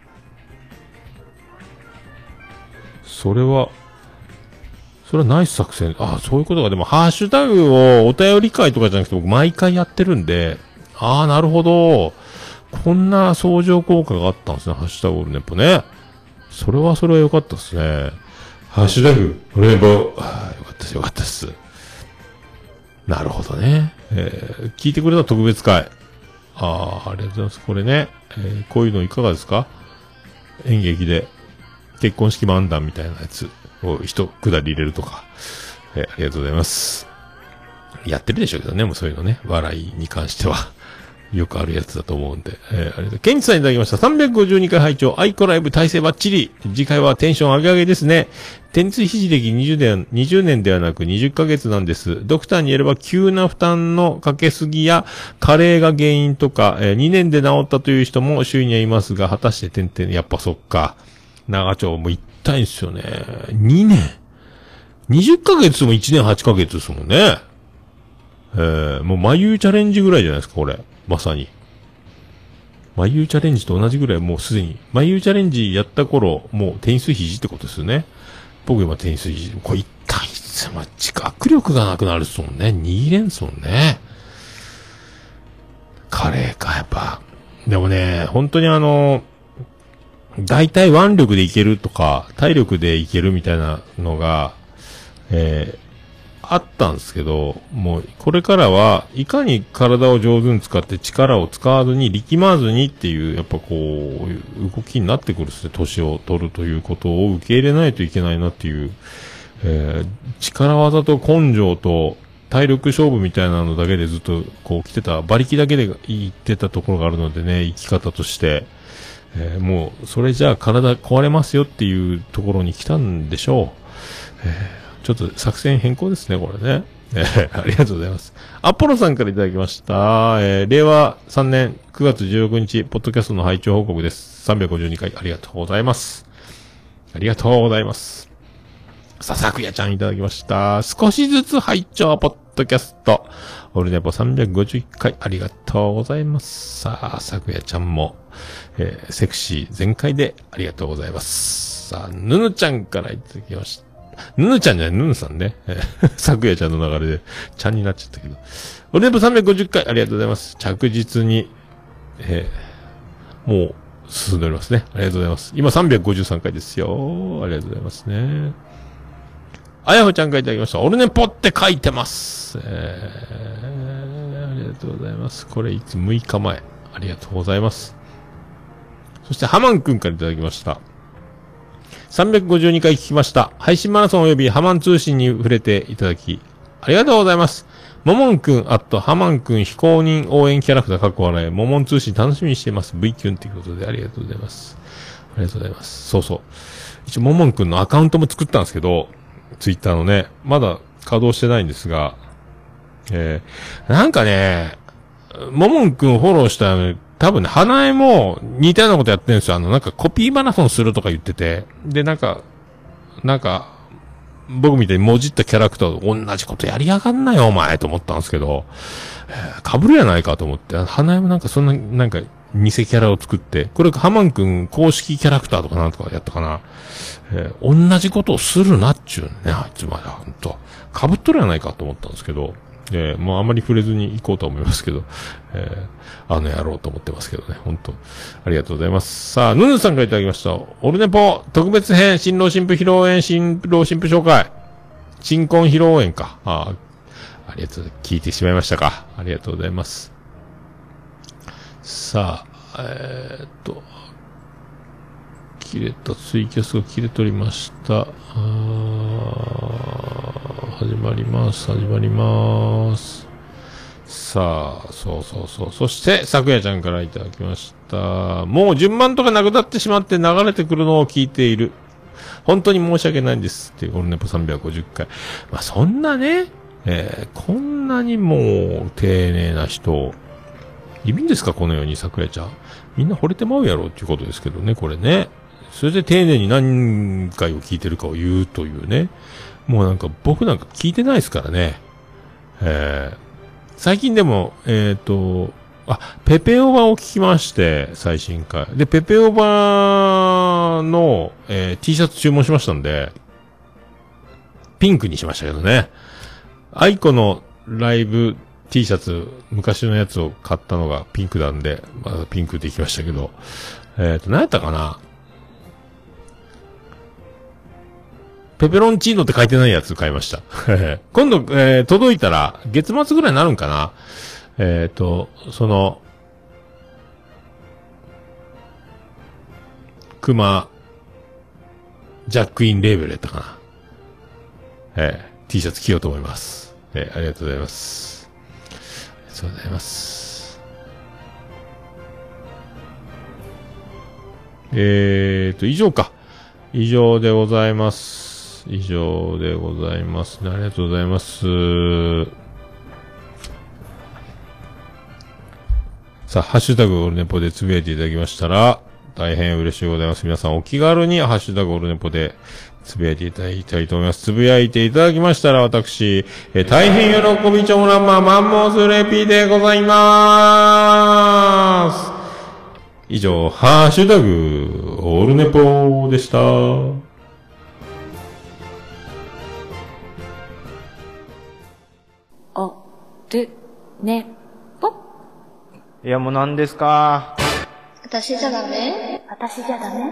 それは、それはナイス作戦。あ、そういうことか。でも、ハッシュタグをお便り会とかじゃなくて僕毎回やってるんで、ああ、なるほど。こんな相乗効果があったんですね。ハッシュタグオルネポね。それはそれは良かったですね。ハッシュタグ、オルネポ。ああ、よかったです、よかったです。なるほどね。えー、聞いてくれた特別会。ああ、ありがとうございます。これね、えー、こういうのいかがですか？演劇で、結婚式漫談みたいなやつを一くだり入れるとか。えー、ありがとうございます。やってるでしょうけどね、もうそういうのね。笑いに関しては。よくあるやつだと思うんで。えー、ありがとう。ケンチさんいただきました。さんびゃくごじゅうにかい拝聴。アイコライブ体制バッチリ。次回はテンション上げ上げですね。天椎肘歴にじゅうねん、にじゅうねんではなくにじゅっかげつなんです。ドクターによれば急な負担のかけすぎや加齢が原因とか、えー、にねんで治ったという人も周囲にはいますが、果たして点々、やっぱそっか。長丁も行ったいんですよね。にねん。にじゅっかげつもいちねんはちかげつですもんね。えー、もう眉チャレンジぐらいじゃないですか、これ。まさに。眉チャレンジと同じぐらいもうすでに、眉チャレンジやった頃、もうテニス肘ってことですよね。僕今テニス肘。これ痛いっすよ。まあ、握力がなくなるっすもんね。握れんすもんね。カレーか、やっぱ。でもね、本当にあの、大体腕力でいけるとか、体力でいけるみたいなのが、えあったんですけど、もう、これからは、いかに体を上手に使って力を使わずに、力まずにっていう、やっぱこう、動きになってくるですね、年を取るということを受け入れないといけないなっていう、えー、力技と根性と体力勝負みたいなのだけでずっとこう来てた、馬力だけで言ってたところがあるのでね、生き方として、えー、もう、それじゃあ体壊れますよっていうところに来たんでしょう。えーちょっと作戦変更ですね、これね。えー、ありがとうございます。アポロさんからいただきました。えー、れいわさんねんくがつじゅうろくにち、ポッドキャストの拝聴報告です。さんびゃくごじゅうにかい、ありがとうございます。ありがとうございます。ささくやちゃんいただきました。少しずつ拝聴ポッドキャスト。オルネポさんびゃくごじゅういっかい、ありがとうございます。さあ、さくやちゃんも、えー、セクシー全開でありがとうございます。さあ、ぬぬちゃんからいただきました。ぬぬちゃんじゃない、ぬぬさんね。えー、さくやちゃんの流れで、ちゃんになっちゃったけど。オルネポさんびゃくごじゅっかい、ありがとうございます。着実に、えー、もう、進んでおりますね。ありがとうございます。今さんびゃくごじゅうさんかいですよ。ありがとうございますね。あやほちゃんからいただきました。オルネポって書いてます。えー、ありがとうございます。これいつむいかまえ。ありがとうございます。そしてハマンくんからいただきました。さんびゃくごじゅうにかい聞きました。配信マラソン及びハマン通信に触れていただき、ありがとうございます。ももんくん、あと、ハマンくん非公認応援キャラクターかっこ笑い、ももん通信楽しみにしています。V キュンということでありがとうございます。ありがとうございます。そうそう。一応、ももんくんのアカウントも作ったんですけど、ツイッターのね、まだ稼働してないんですが、えー、なんかね、ももんくんフォローしたら、多分ね、花江も似たようなことやってるんですよ。あの、なんかコピーマラソンするとか言ってて、で、なんか、なんか、僕みたいにもじったキャラクターと同じことやりやがんなよ、お前、と思ったんですけど、えー、被るやないかと思って、花江もなんかそんな、なんか、偽キャラを作って、これハマンくん公式キャラクターとかなんとかやったかな。えー、同じことをするなっちゅうね、あいつまで、ほんと。被っとるやないかと思ったんですけど、えー、もうあんまり触れずに行こうと思いますけど、えー、あの野郎と思ってますけどね、ほんと。ありがとうございます。さあ、ヌヌさんからいただきました。オルネポ、特別編、新郎新婦披露宴、新郎新婦紹介。新婚披露宴か。ああ、ありがとう、聞いてしまいましたか。ありがとうございます。さあ、えー、っと、切れた、ツイキャスが切れておりました。あ始まります、始まります。さあ、そうそうそう。そして、さくやちゃんからいただきました。もう順番とかなくなってしまって流れてくるのを聞いている。本当に申し訳ないんです。っていう、オルネポさんびゃくごじゅっかい。まあ、そんなね、えー、こんなにもう、丁寧な人、いるんですかこのように、さくやちゃん。みんな惚れてまうやろっていうことですけどね、これね。それで丁寧に何回を聞いてるかを言うというね。もうなんか僕なんか聞いてないですからね。えー、最近でも、えっと、あ、ペペオバを聞きまして、最新回。で、ペペオバの、えー、T シャツ注文しましたんで、ピンクにしましたけどね。アイコのライブ T シャツ、昔のやつを買ったのがピンクなんで、まだピンクできましたけど、えっと、何やったかなペペロンチーノって書いてないやつ買いました。今度、えー、届いたら、月末ぐらいになるんかなえっと、その、クマ、ジャックインレーベルやったかなえー、T シャツ着ようと思います。えー、ありがとうございます。ありがとうございます。えーと、以上か。以上でございます。以上でございますね。ありがとうございます。さあ、ハッシュタグオルネポでつぶやいていただきましたら、大変嬉しいございます。皆さんお気軽にハッシュタグオルネポでつぶやいていただきたいと思います。つぶやいていただきましたら、私、え大変喜びちょうらんまマンモスレピでございまーす。以上、ハッシュタグオルネポでした。 お、る、ね、ぽ。 いやもう何ですか。 私じゃダメ？ 私じゃダメ？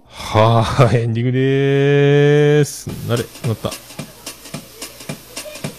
はーい、エンディングでーす。なれ、なった。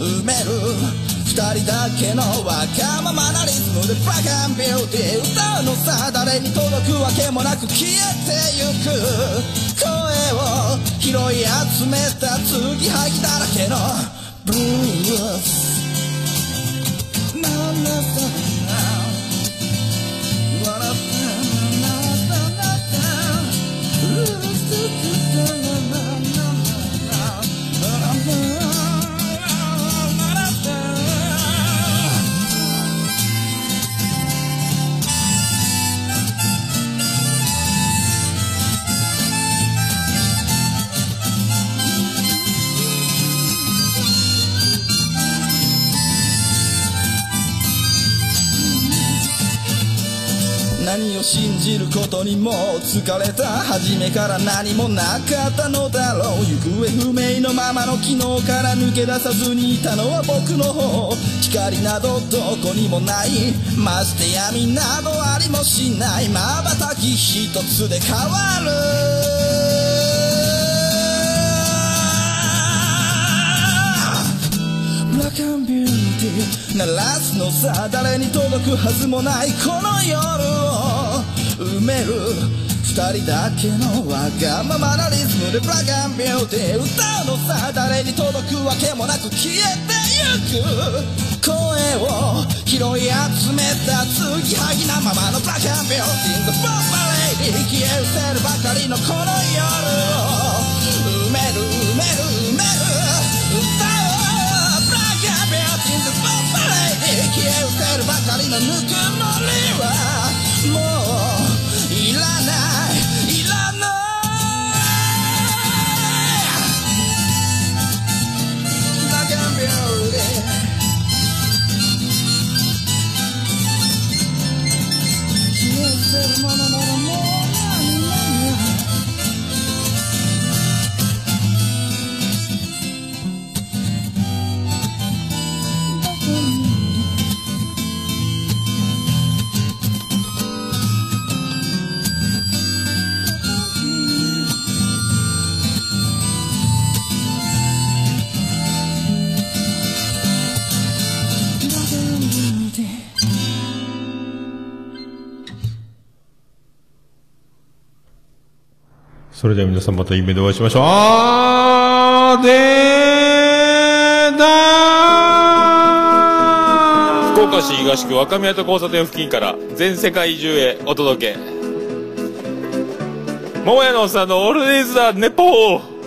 埋める二人だけのわがままなリズムでブラックアンビューティー歌うのさ誰に届くわけもなく消えてゆく声を拾い集めた継ぎはぎだらけのブルースなななな何を信じることにも疲れた初めから何もなかったのだろう行方不明のままの昨日から抜け出さずにいたのは僕の方光などどこにもないまして闇などありもしない瞬き一つで変わるブラックアンビューティー鳴らすのさ誰に届くはずもないこの夜を埋める二人だけのわがままなリズムでブラックアンビューティー歌うのさ誰に届くわけもなく消えてゆく声を拾い集めた継ぎはぎなままのブラックアンビューティーのボンバレイに消え失せるばかりのこの夜を埋める埋める埋める歌うブラックアンビューティーのボンバレイに消え失せるばかりのぬくもりはもういらないいらないブラックアンビューティー消え失せるものならもう何もそれでは皆さんまた夢でお会いしましょう。あーでーだー福岡市東区若宮と交差点付近から全世界中へお届け桃屋のおっさんのオールディーズ・ザ・ネポー